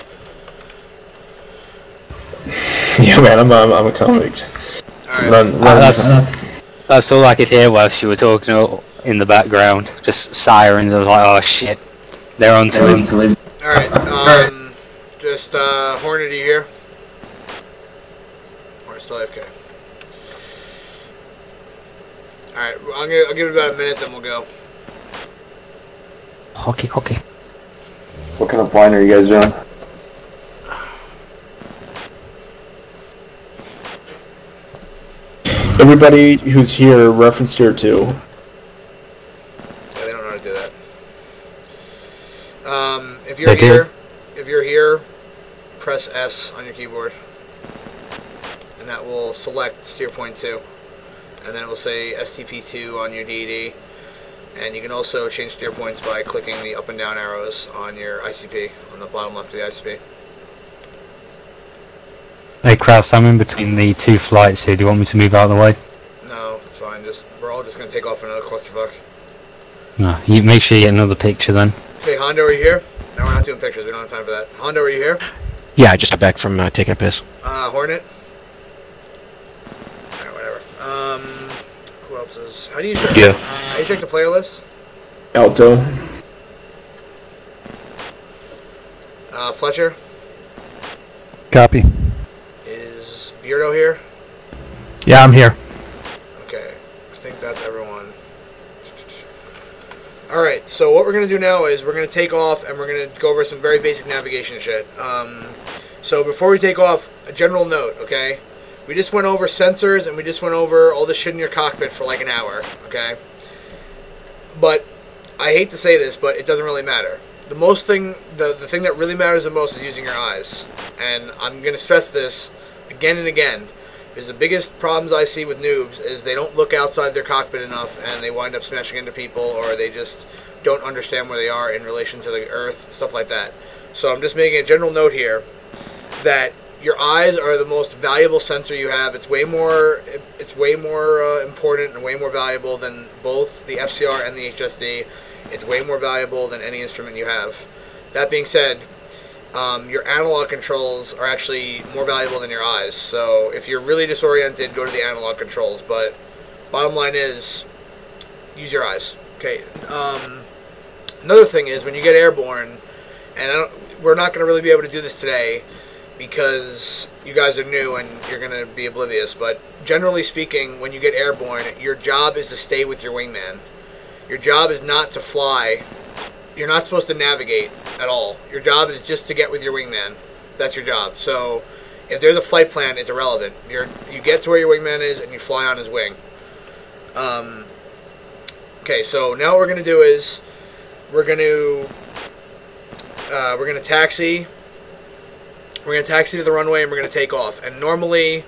Yeah, man, I'm a convict. Alright. That's all I could hear whilst you were talking in the background. Just sirens. I was like, oh shit. They're on to him. Alright, just, Hornet, are you here? Hornet's still AFK. Alright, I'll give it about a minute, then we'll go. Hockey. What kind of flying are you guys doing? Everybody who's here, reference tier 2. Yeah, they don't know how to do that. If you're here, press S on your keyboard, and that will select steer point 2, and then it will say STP2 on your DED, and you can also change steer points by clicking the up and down arrows on your ICP, on the bottom left of the ICP. Hey, Kraus, I'm in between the two flights here. Do you want me to move out of the way? No, it's fine. We're all just gonna take off another clusterfuck. No, you make sure you get another picture then. Okay, Hondo, are you here? No, we're not doing pictures. We don't have time for that. Hondo, are you here? Yeah, I just got back from taking a piss. Hornet? Alright, whatever. Who else is... How do you check? How do you check the player list? Alto. Fletcher? Copy. Is Beardo here? Yeah, I'm here. Okay, I think that's everyone. Alright, so what we're going to do now is we're going to take off and we're going to go over some very basic navigation shit. So before we take off, a general note, okay? We just went over sensors and we just went over all the shit in your cockpit for like an hour, okay? But, I hate to say this, but it doesn't really matter. The thing that really matters the most is using your eyes. And I'm going to stress this again and again. Because the biggest problems I see with noobs is they don't look outside their cockpit enough and they wind up smashing into people, or they just don't understand where they are in relation to the Earth, stuff like that. So I'm just making a general note here that your eyes are the most valuable sensor you have. It's way more important and way more valuable than both the FCR and the HSD. It's way more valuable than any instrument you have. That being said, your analog controls are actually more valuable than your eyes. So if you're really disoriented, go to the analog controls. But bottom line is, use your eyes. Okay. Another thing is, when you get airborne, and we're not going to really be able to do this today because you guys are new and you're going to be oblivious, but generally speaking, when you get airborne, your job is to stay with your wingman. Your job is not to fly. You're not supposed to navigate at all. Your job is just to get with your wingman. That's your job. So If there's a flight plan, it's irrelevant. You get to where your wingman is and you fly on his wing. Okay, so now what we're gonna do is we're gonna taxi. We're gonna taxi to the runway and we're gonna take off. And normally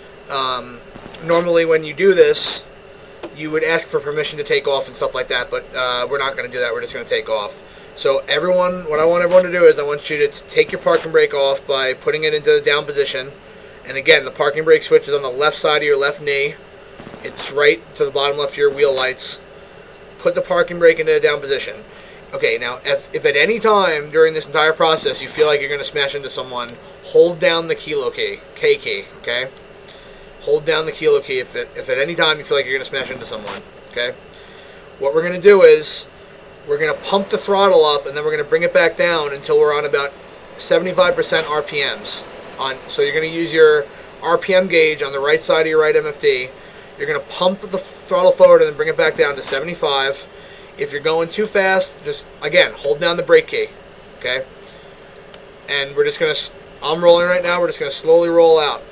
when you do this, you would ask for permission to take off and stuff like that. But we're not gonna do that. We're just gonna take off. So everyone, what I want everyone to do is I want you to take your parking brake off by putting it into the down position. And again, the parking brake switch is on the left side of your left knee. It's right to the bottom left of your wheel lights. Put the parking brake into the down position. Okay, now if at any time during this entire process you feel like you're going to smash into someone, hold down the kilo key, K key, okay? Hold down the kilo key if at any time you feel like you're going to smash into someone, okay? What we're going to do is we're going to pump the throttle up and then we're going to bring it back down until we're on about 75% RPMs. So you're going to use your RPM gauge on the right side of your right MFD. You're going to pump the throttle forward and then bring it back down to 75. If you're going too fast, just, again, hold down the brake key, okay? And we're just going to, I'm rolling right now, we're just going to slowly roll out.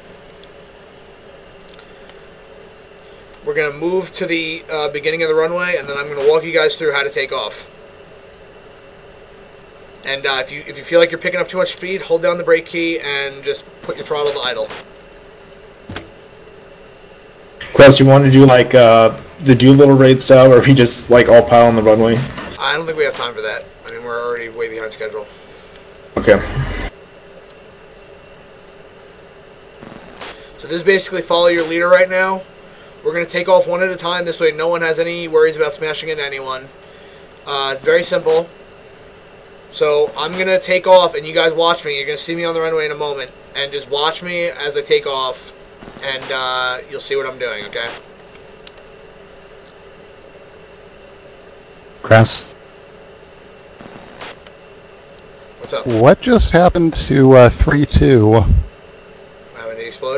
We're going to move to the beginning of the runway, and then I'm going to walk you guys through how to take off. And if you feel like you're picking up too much speed, hold down the brake key and just put your throttle to idle. Quest, you want to do like the Doolittle raid style, or we just like all pile on the runway? I don't think we have time for that. I mean, we're already way behind schedule. Okay. So this is basically follow your leader right now. We're going to take off one at a time. This way no one has any worries about smashing into anyone. It's very simple. So I'm going to take off, and you guys watch me. You're going to see me on the runway in a moment. And just watch me as I take off, and you'll see what I'm doing, okay? Kraus. What's up? What just happened to 3-2? Having to explode?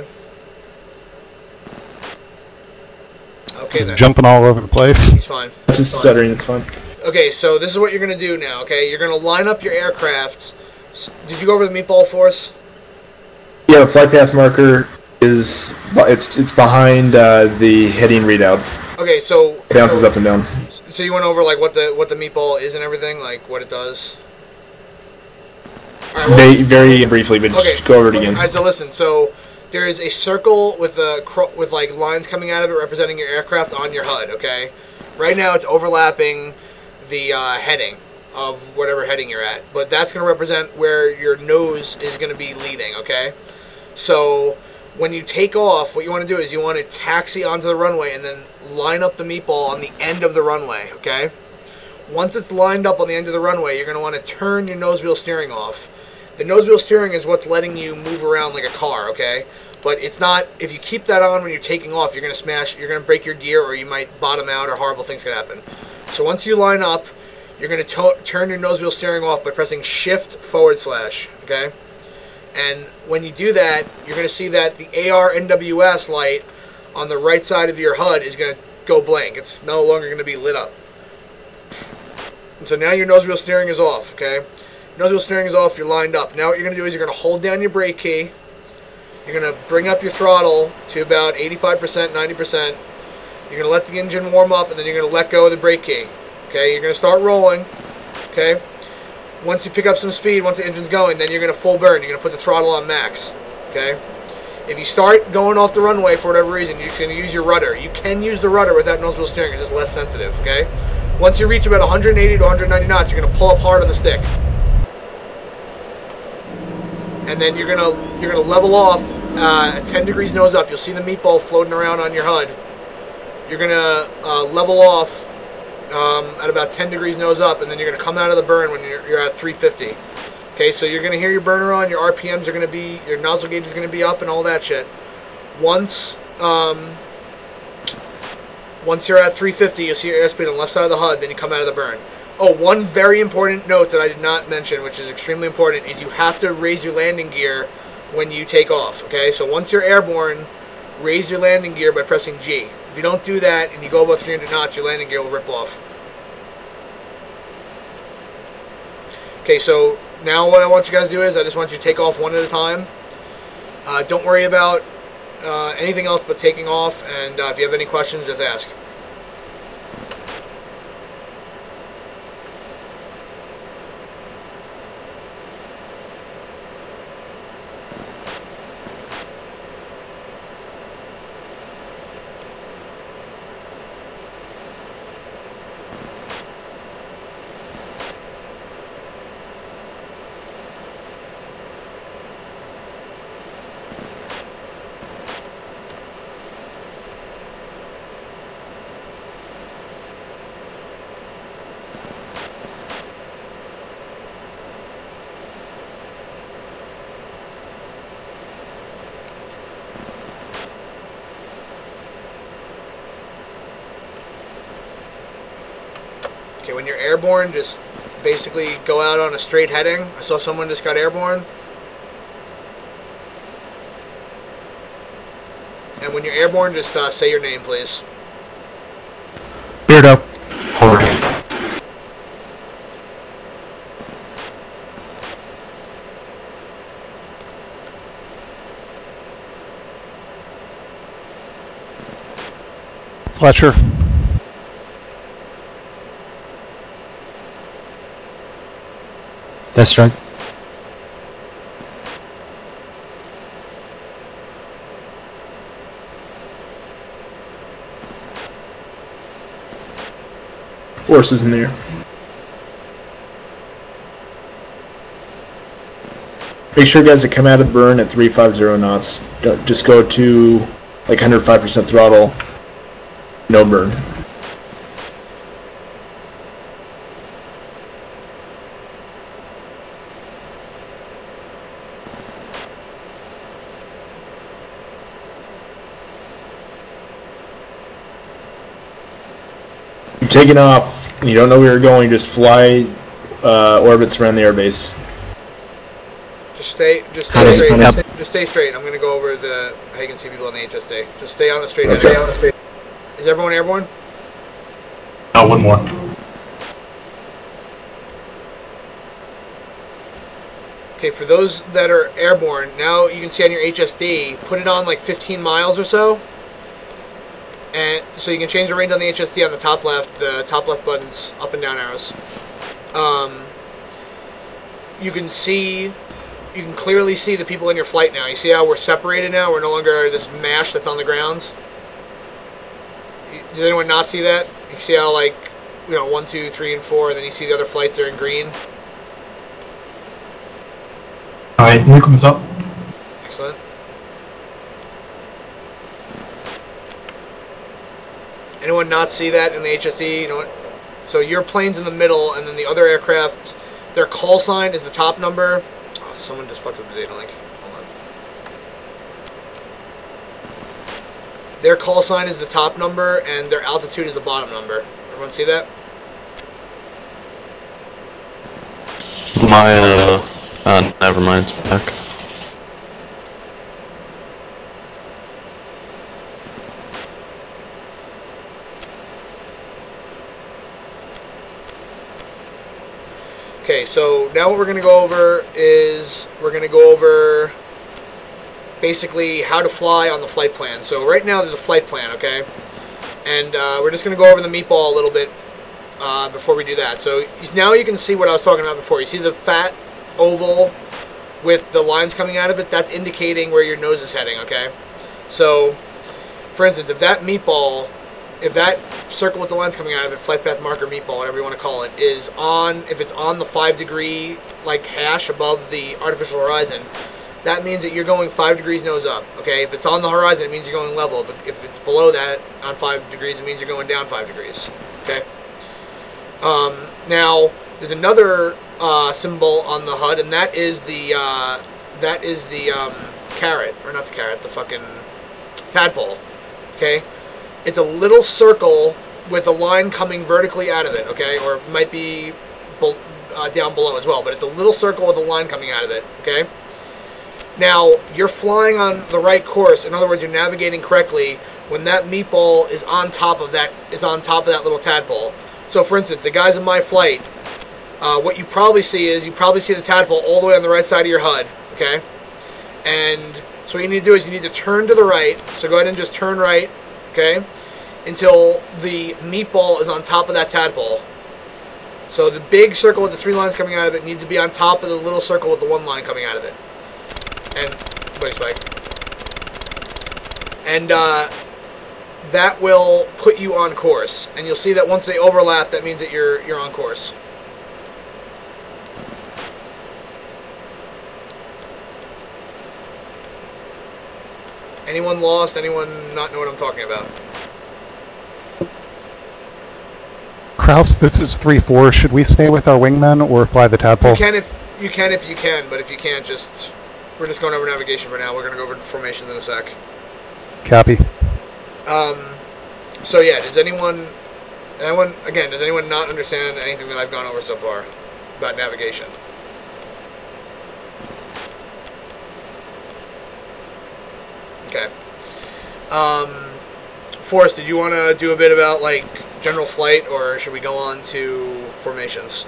Okay, He's then. jumping all over the place. He's fine. Just stuttering, it's fine. Okay, so this is what you're going to do now, okay? You're going to line up your aircraft. Did you go over the meatball force? Yeah, the flight path marker is it's behind the heading readout. Okay, so It bounces up and down. So you went over like what the meatball is and everything, like what it does. All right, well, Very briefly, but okay. just go over it again. All right, so listen. So there is a circle with like lines coming out of it representing your aircraft on your HUD. Okay, right now it's overlapping the heading of whatever heading you're at, but that's going to represent where your nose is going to be leading. Okay, so when you take off, what you want to do is you want to taxi onto the runway and then line up the meatball on the end of the runway, okay? Once it's lined up on the end of the runway, you're going to want to turn your nose wheel steering off. The nose wheel steering is what's letting you move around like a car, okay? But it's not, if you keep that on when you're taking off, you're going to smash, you're going to break your gear, or you might bottom out, or horrible things could happen. So once you line up, you're going to turn your nose wheel steering off by pressing Shift /, okay? And when you do that, you're going to see that the AR NWS light on the right side of your HUD is going to go blank. It's no longer going to be lit up. And so now your nose wheel steering is off, okay? Nose wheel steering is off, you're lined up. Now what you're going to do is you're going to hold down your brake key. You're going to bring up your throttle to about 85%, 90%. You're going to let the engine warm up, and then you're going to let go of the brake key. Okay, you're going to start rolling, okay? Once you pick up some speed, once the engine's going, then you're going to full burn. You're going to put the throttle on max, okay? If you start going off the runway for whatever reason, you're just going to use your rudder. You can use the rudder without nose wheel steering. It's just less sensitive, okay? Once you reach about 180 to 190 knots, you're going to pull up hard on the stick. And then you're going to level off at 10 degrees nose up. You'll see the meatball floating around on your HUD. You're going to level off at about 10 degrees nose up, and then you're going to come out of the burn when you're at 350. Okay, so you're going to hear your burner on, your RPMs are going to be, your nozzle gauge is going to be up and all that shit. Once you're at 350, you'll see your airspeed on the left side of the HUD, then you come out of the burn. Oh, one very important note that I did not mention, which is extremely important, is you have to raise your landing gear when you take off, okay? So once you're airborne, raise your landing gear by pressing G. If you don't do that and you go above 300 knots, your landing gear will rip off. Okay, so now what I want you guys to do is I just want you to take off one at a time. Don't worry about anything else but taking off, and if you have any questions, just ask. Okay, when you're airborne, just basically go out on a straight heading. I saw someone just got airborne. And when you're airborne, just say your name, please. Beardo. Fletcher. Deathstroke. Forces in there. Make sure, guys, to come out of the burn at 350 knots. Don't just go to like 105% throttle. No burn. You're taking off, and you don't know where you're going, just fly orbits around the airbase. Just stay straight. Just stay straight. I'm gonna go over how you can see people on the HSD. Just stay on the straight. Okay. Is everyone airborne? Oh, one more. Okay, for those that are airborne, now you can see on your HSD, put it on like 15 miles or so. And so you can change the range on the HSD on the top left buttons, up and down arrows. You can clearly see the people in your flight now. You see how we're separated now? We're no longer this mash that's on the ground. Did anyone not see that? You can see how, like, 1, 2, 3, and 4, and then you see the other flights that are in green. Alright, nuke is up. Excellent. Anyone not see that in the HSD? You know what? So your plane's in the middle, and then the other aircraft, their call sign is the top number. Oh, someone just fucked up the data link. Hold on. Their call sign is the top number, and their altitude is the bottom number. Everyone see that? My, never mind, it's back. Okay, so now what we're going to go over is basically how to fly on the flight plan. So right now there's a flight plan, okay? And we're just going to go over the meatball a little bit before we do that. So now you can see what I was talking about before. You see the fat oval with the lines coming out of it? That's indicating where your nose is heading, okay? So, for instance, if that meatball, if that circle with the lines coming out of it, flight path marker meatball, whatever you want to call it, is on, if it's on the 5 degree like hash above the artificial horizon, that means that you're going 5 degrees nose up, okay? If it's on the horizon, it means you're going level. If it's below that on 5 degrees, it means you're going down 5 degrees, okay? Now, there's another symbol on the HUD, and that is the carrot, or not the carrot, the fucking tadpole, okay? It's a little circle with a line coming vertically out of it, okay? Or it might be down below as well, but it's a little circle with a line coming out of it, okay? Now, you're flying on the right course. In other words, you're navigating correctly when that meatball is on top of that little tadpole. So, for instance, the guys in my flight, what you probably see is the tadpole all the way on the right side of your HUD, okay? And so what you need to do is you need to turn to the right. So go ahead and just turn right, okay, until the meatball is on top of that tadpole. So the big circle with the 3 lines coming out of it needs to be on top of the little circle with the 1 line coming out of it. And buddy spike. And that will put you on course. And you'll see that once they overlap, that means that you're on course. Anyone lost? Anyone not know what I'm talking about? Kraus, this is 3-4. Should we stay with our wingmen or fly the tadpole? You can if you can, but if you can't, we're just going over navigation for now. We're going to go over formations in a sec. Copy. So yeah, does anyone not understand anything that I've gone over so far about navigation? Okay. Forrest, did you want to do a bit about like general flight, or should we go on to formations?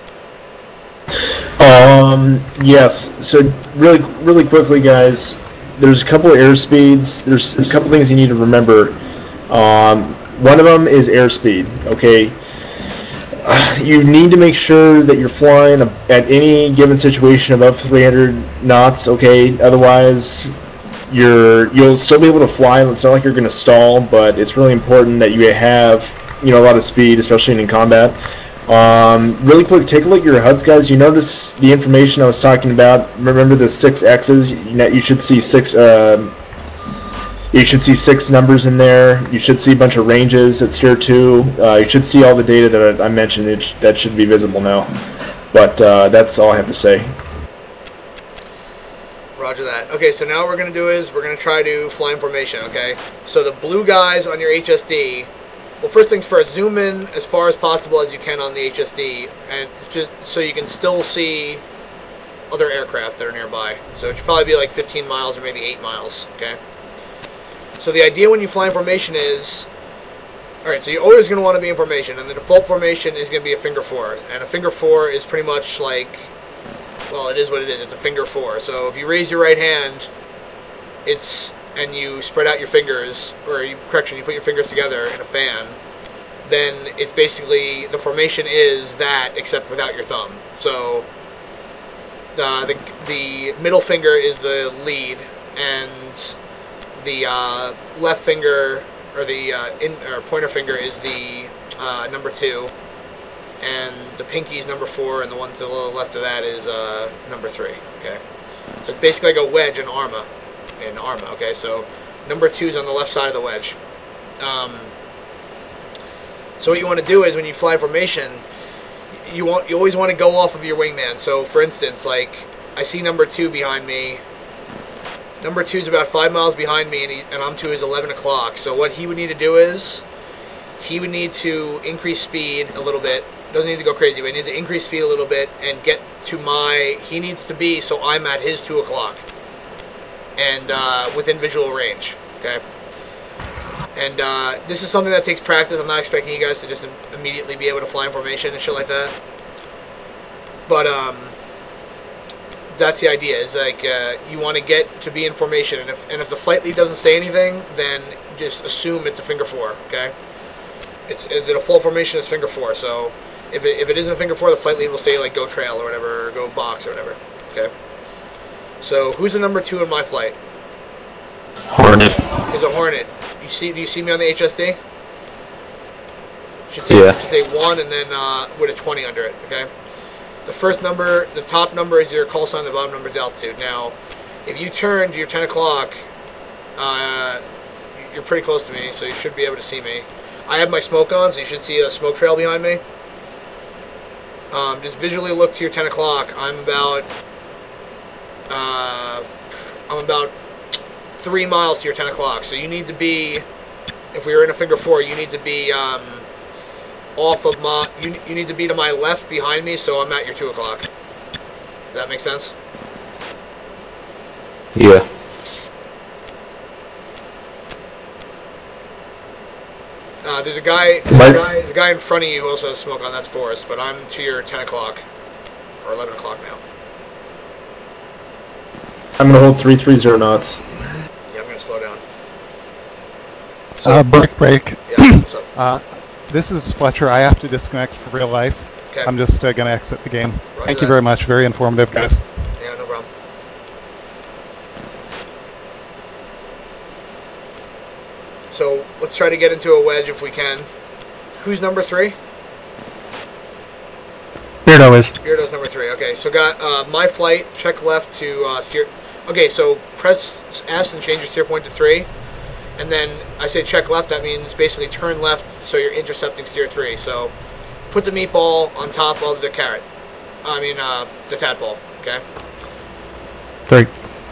Yes. So really quickly, guys. There's a couple of airspeeds. There's a couple things you need to remember. One of them is airspeed. Okay. You need to make sure that you're flying at any given situation above 300 knots. Okay. Otherwise, you'll still be able to fly. It's not like you're going to stall, but it's really important that you have a lot of speed, especially in combat. Really quick, take a look at your HUDs, guys. You notice the information I was talking about. Remember the 6 X's. You should see 6. You should see 6 numbers in there. You should see a bunch of ranges at Tier 2. You should see all the data that I mentioned. That should be visible now. But that's all I have to say. Roger that. Okay, so now what we're going to do is we're going to try to fly in formation, okay? So the blue guys on your HSD, well, first things first, zoom in as far as possible as you can on the HSD, and just so you can still see other aircraft that are nearby. So it should probably be like 15 miles or maybe 8 miles, okay? So the idea when you fly in formation is, alright, so you're always going to want to be in formation, and the default formation is going to be a finger 4, and a finger 4 is pretty much like, well, it is what it is. It's a finger 4. So if you raise your right hand, and you spread out your fingers, or you put your fingers together in a fan, then it's basically, the formation is that, except without your thumb. So the middle finger is the lead, and the left finger, or the pointer finger, is the number 2. And the pinky is number 4, and the one to the left of that is number 3. Okay, so it's basically like a wedge in Arma. Okay, so number 2 is on the left side of the wedge. So what you want to do is when you fly formation, you always want to go off of your wingman. So for instance, like I see number 2 behind me. Number 2 is about 5 miles behind me, and I'm to his 11 o'clock. So what he would need to do is he would need to increase speed a little bit. Doesn't need to go crazy, but he needs to increase speed a little bit and get to he needs to be so I'm at his 2 o'clock. And within visual range, okay? And this is something that takes practice. I'm not expecting you guys to just immediately be able to fly in formation and shit like that. But that's the idea, is like you want to get to be in formation, and if the flight lead doesn't say anything, then just assume it's a finger 4, okay? The default formation is finger 4, so if it isn't a finger 4, the flight lead will say like go trail or whatever, or go box or whatever. Okay. So who's the number 2 in my flight? Hornet. Is a Hornet. Do you see me on the HSD? Should say 1 and then with a 20 under it. Okay. The first number, the top number is your call sign. The bottom number is altitude. Now, if you turn to your 10 o'clock, you're pretty close to me, so you should be able to see me. I have my smoke on, so you should see a smoke trail behind me. Just visually look to your 10 o'clock. I'm about 3 miles to your 10 o'clock. So you need to be, if we were in a finger 4, you need to be off of my, you need to be to my left behind me, so I'm at your 2 o'clock. Does that make sense? Yeah. There's a guy in front of you who also has smoke on. That's Forrest, but I'm to your 10 o'clock or 11 o'clock now. I'm gonna hold 330 knots. Yeah, I'm gonna slow down. Break. Yeah, what's up? This is Fletcher. I have to disconnect for real life. Okay. I'm just going to exit the game. Roger Thank you that. very much. Very informative, guys. Yeah, no problem. So let's try to get into a wedge if we can. Who's number 3? Beardo is. Beardo's number 3. Okay, so got my flight. Check left to steer. Okay, so press S and change your steer point to 3. And then I say check left. That means basically turn left, so you're intercepting steer 3. So put the meatball on top of the carrot. I mean the tadpole. Okay. 3.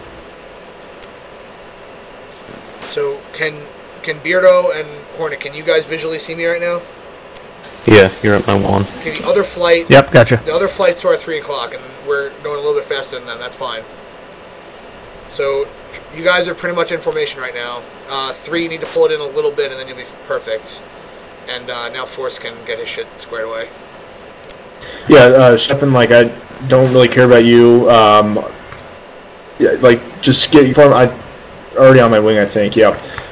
So can Beardo and Hornet, can you guys visually see me right now? Yeah, you're at my 1. Okay, the other flight. Yep, gotcha. The other flight's to our 3 o'clock, and we're going a little bit faster than them. That's fine. So you guys are pretty much in formation right now. 3, you need to pull it in a little bit, and then you'll be perfect. And now Force can get his shit squared away. Yeah, Shepin, like, I don't really care about you. Yeah, like, just get you I'm already on my wing, I think, yeah.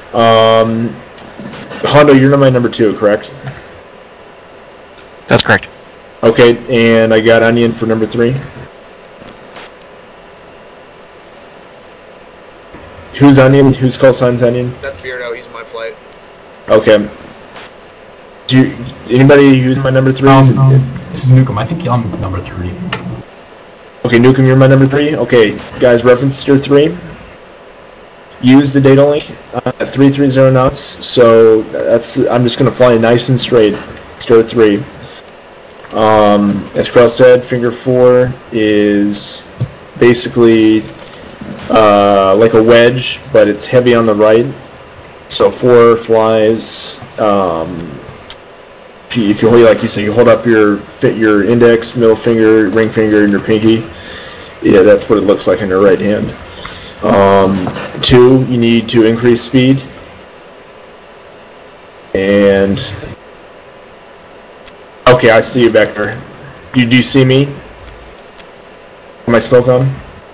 Hondo, you're my number 2, correct? That's correct. Okay, and I got Onion for number 3. Who's Onion? Whose call sign's Onion? That's Beardo. He's my flight. Okay. Anybody who's my number 3? This is Nukem. I think I'm number 3. Okay, Nukem, you're my number 3? Okay, guys, reference steer 3. Use the data link at 330 knots. So I'm just going to fly nice and straight. Steer 3. As Cross said, finger 4 is basically like a wedge, but it's heavy on the right. So 4 flies. If you hold, like you said, you hold up your index, middle finger, ring finger, and your pinky. Yeah, that's what it looks like in your right hand. 2, you need to increase speed. And okay, I see you back there. Do you see me? Am I smoke on?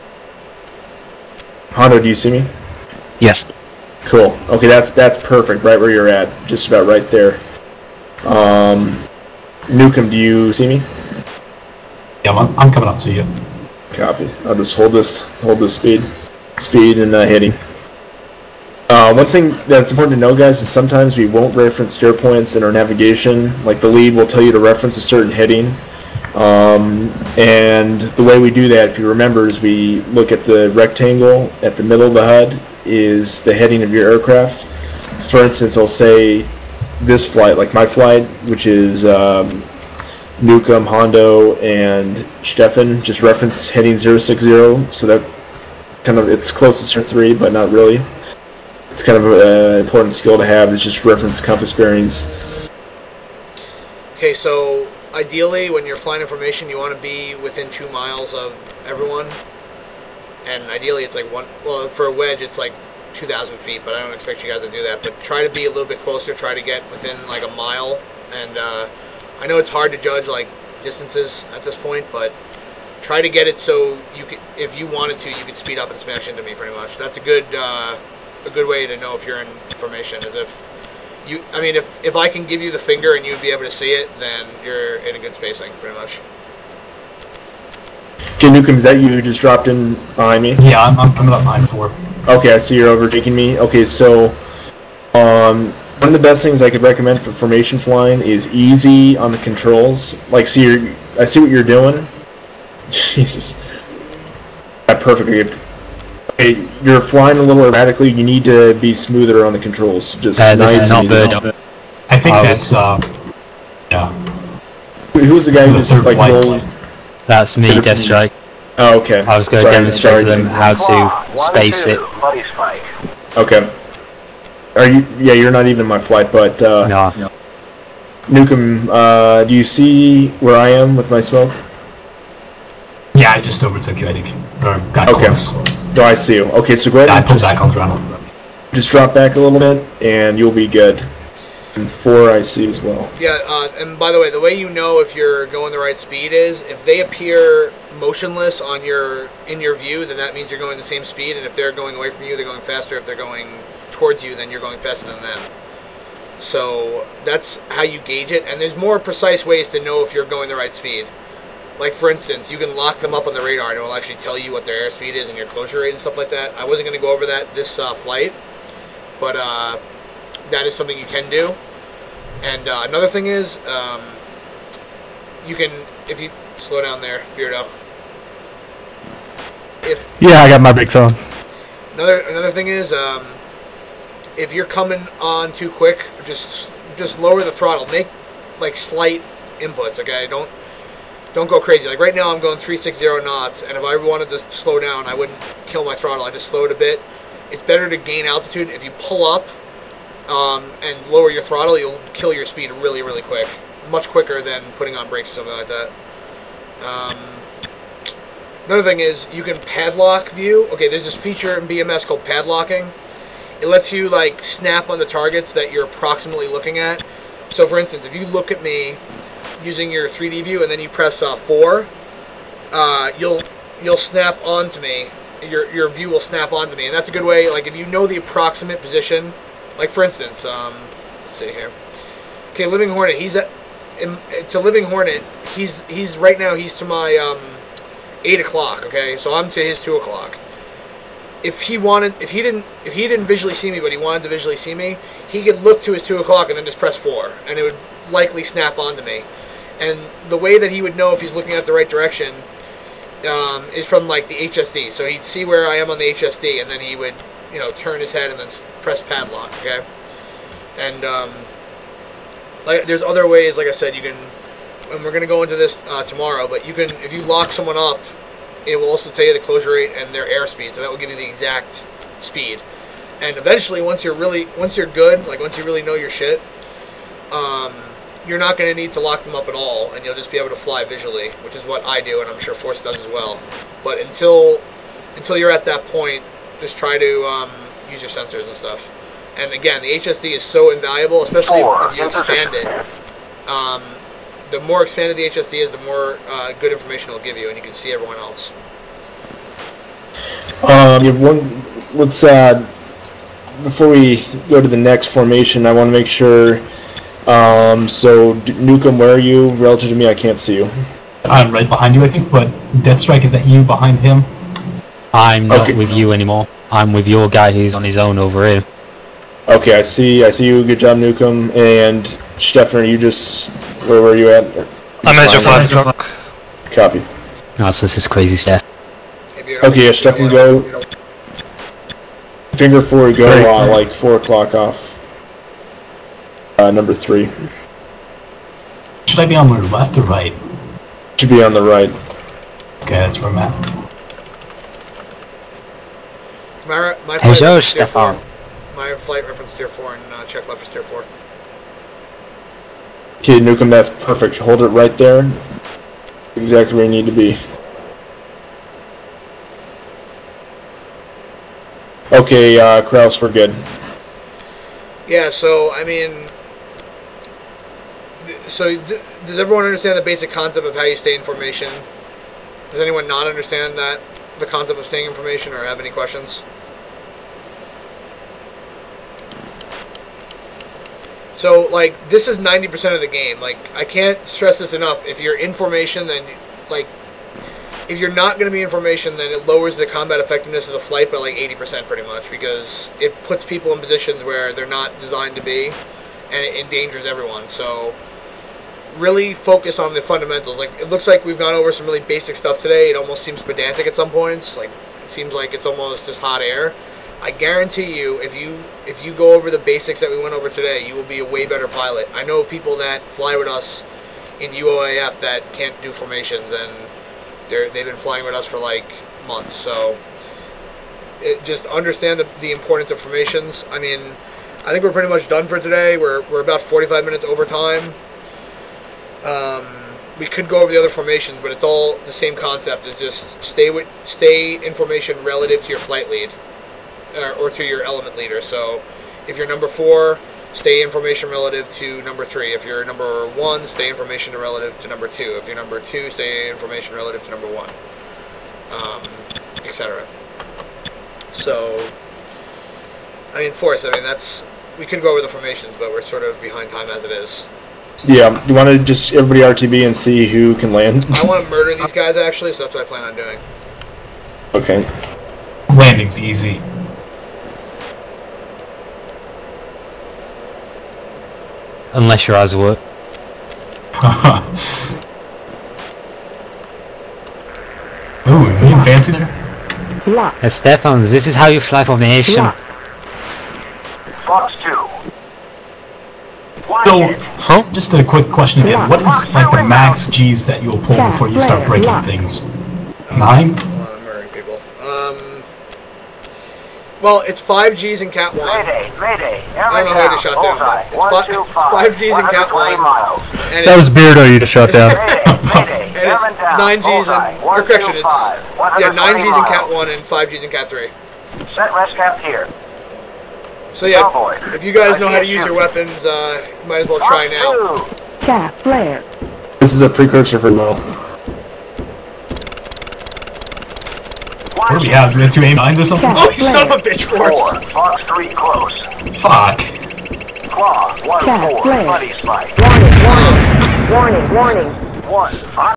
Hondo, do you see me? Yes. Cool. Okay, that's perfect. Right where you're at, just about right there. Nukem, do you see me? Yeah, I'm coming up to you. Copy. I'll just hold this speed and hitting. One thing that's important to know, guys, is sometimes we won't reference steer points in our navigation. Like the lead will tell you to reference a certain heading. And the way we do that, if you remember, is we look at the rectangle at the middle of the HUD is the heading of your aircraft. For instance, I'll say this flight, like my flight, which is Nukem, Hondo, and Stefan, just reference heading 060, so that kind of, it's closest to 3, but not really. It's kind of an important skill to have, is just reference compass bearings. Okay, so ideally, when you're flying in formation, you want to be within 2 miles of everyone. And ideally, it's like well, for a wedge, it's like 2,000 feet, but I don't expect you guys to do that. But try to be a little bit closer, try to get within like a mile. And I know it's hard to judge like distances at this point, but try to get it so you could, if you wanted to, you could speed up and smash into me pretty much. That's a good way to know if you're in formation, is if you, I mean, if I can give you the finger and you'd be able to see it, then you're in a good spacing, pretty much. Okay, Nukem, is that you who just dropped in behind me? Yeah, I'm coming up 9-4. Okay, I see you're overtaking me. Okay, so one of the best things I could recommend for formation flying is easy on the controls. Like, see, I see what you're doing. Jesus. Perfect. Okay, you're flying a little erratically. You need to be smoother on the controls. Just nice and easy. I think that's yeah. Who was the guy who just like rolled? That's me, Deathstrike. Oh, okay. I was going to demonstrate to them how to space it. Okay. Are you? Yeah, you're not even my flight, but no. Nukem, do you see where I am with my smoke? Yeah, I just overtook you, I think. Or got close. No, I see you. Okay, so go ahead I and pulled back on throttle. just drop back a little bit, and you'll be good. And 4 I see as well. Yeah, and by the way, the way you know if you're going the right speed is if they appear motionless in your view, then that means you're going the same speed, and if they're going away from you, they're going faster. If they're going towards you, then you're going faster than them. So that's how you gauge it, and there's more precise ways to know if you're going the right speed. Like, for instance, you can lock them up on the radar, and it will actually tell you what their airspeed is and your closure rate and stuff like that. I wasn't going to go over that this flight, but that is something you can do. And another thing is, you can, if you slow down there, Beardo. Yeah, I got my brakes on. Another thing is, if you're coming on too quick, just lower the throttle. Make like slight inputs, okay? Don't go crazy. Like right now, I'm going 360 knots, and if I wanted to slow down, I wouldn't kill my throttle. I just slow it a bit. It's better to gain altitude. If you pull up and lower your throttle, you'll kill your speed really, really quick. Much quicker than putting on brakes or something like that. Another thing is you can padlock view. Okay, there's this feature in BMS called padlocking. It lets you like snap on the targets that you're approximately looking at. So for instance, if you look at me using your 3D view and then you press 4, you'll snap onto me. Your view will snap onto me, and that's a good way. Like if you know the approximate position, like for instance, let's see here. Okay, Living Hornet. He's to Living Hornet. He's right now. He's to my 8 o'clock. Okay, so I'm to his 2 o'clock. If he didn't visually see me, but he wanted to visually see me, he could look to his 2 o'clock and then just press 4, and it would likely snap onto me. And the way that he would know if he's looking at the right direction is from like the HSD. So he'd see where I am on the HSD, and then he would, turn his head and then press padlock. Okay, and like there's other ways. Like I said, you can, and we're gonna go into this tomorrow. But you can, if you lock someone up, it will also tell you the closure rate and their airspeed. So that will give you the exact speed. And eventually, once you're good, like once you really know your shit, you're not going to need to lock them up at all, and you'll just be able to fly visually, which is what I do, and I'm sure Force does as well. But until you're at that point, just try to use your sensors and stuff. And again, the HSD is so invaluable, especially if you expand it. The more expanded the HSD is, the more good information it'll give you, and you can see everyone else. Let's before we go to the next formation, I want to make sure. So Nukem, where are you relative to me? I can't see you. I'm right behind you, I think. But Deathstrike, is that you behind him? I'm not with you anymore. I'm with your guy who's on his own over here. Okay, I see you. Good job, Nukem. And Stefan, are you just where were you at? I'm at your 5 o'clock. Copy. Oh, so this is crazy stuff. Okay, yeah, Stefan, go. Finger 4, go like 4 o'clock off. Number 3. Should I be on the left or right? Should be on the right. Okay, that's where I'm at. My Hello, Stefan. My flight reference tier 4 and check left is tier 4. Okay, Nukem, that's perfect. Hold it right there. Exactly where you need to be. Okay, Kraus, we're good. Yeah, so, I mean... So, does everyone understand the basic concept of how you stay in formation? Does anyone not understand the concept of staying in formation, or have any questions? So, like, this is 90% of the game. Like, I can't stress this enough. If you're in formation, then, like, if you're not going to be in formation, then it lowers the combat effectiveness of the flight by, like, 80% pretty much, because it puts people in positions where they're not designed to be, and it endangers everyone. So, really focus on the fundamentals. Like, it looks like we've gone over some really basic stuff today. It almost seems pedantic at some points. Like, it seems like it's almost just hot air. I guarantee you, if you go over the basics that we went over today, you will be a way better pilot. I know people that fly with us in UOAF that can't do formations, and they've been flying with us for like months. So just understand the importance of formations. I mean, I think we're pretty much done for today. We're about 45 minutes over time. We could go over the other formations, but it's all the same concept. It's just stay in formation relative to your flight lead. Or to your element leader. So if you're number 4, stay information relative to number 3. If you're number 1, stay information relative to number 2. If you're number 2, stay information relative to number 1, etc. So, I mean, Forrest, I mean, that's, we could go over the formations, but we're sort of behind time as it is. Yeah, you want to just everybody RTB and see who can land? I want to murder these guys, actually, so that's what I plan on doing. Okay. Landing's easy. Unless your eyes work. Ooh, you fancy there? Stefan, this is how you fly formation. Fox 2. So, just a quick question again. What is like the max G's that you'll pull before you start breaking things? 9? I'm murdering people. Well, it's 5 G's in Cat 1. Mayday. I don't know how to shot down, but it's 5 G's in Cat 1. And That was Beardo you just shot down. and it's 9 G's in, or correction, it's, yeah, 9 G's in Cat 1 and 5 G's in Cat 3. Set rest cap here. So yeah, if you guys know how to use your weapons, you might as well try now. Cat flare. This is a precursor for Mo. What do we have? Do we have 2 A9s or something? Oh, you son of a bitch, Force! Fox 3 close. Fuck. Claw 1-4. Buddy spike. Warning. 1.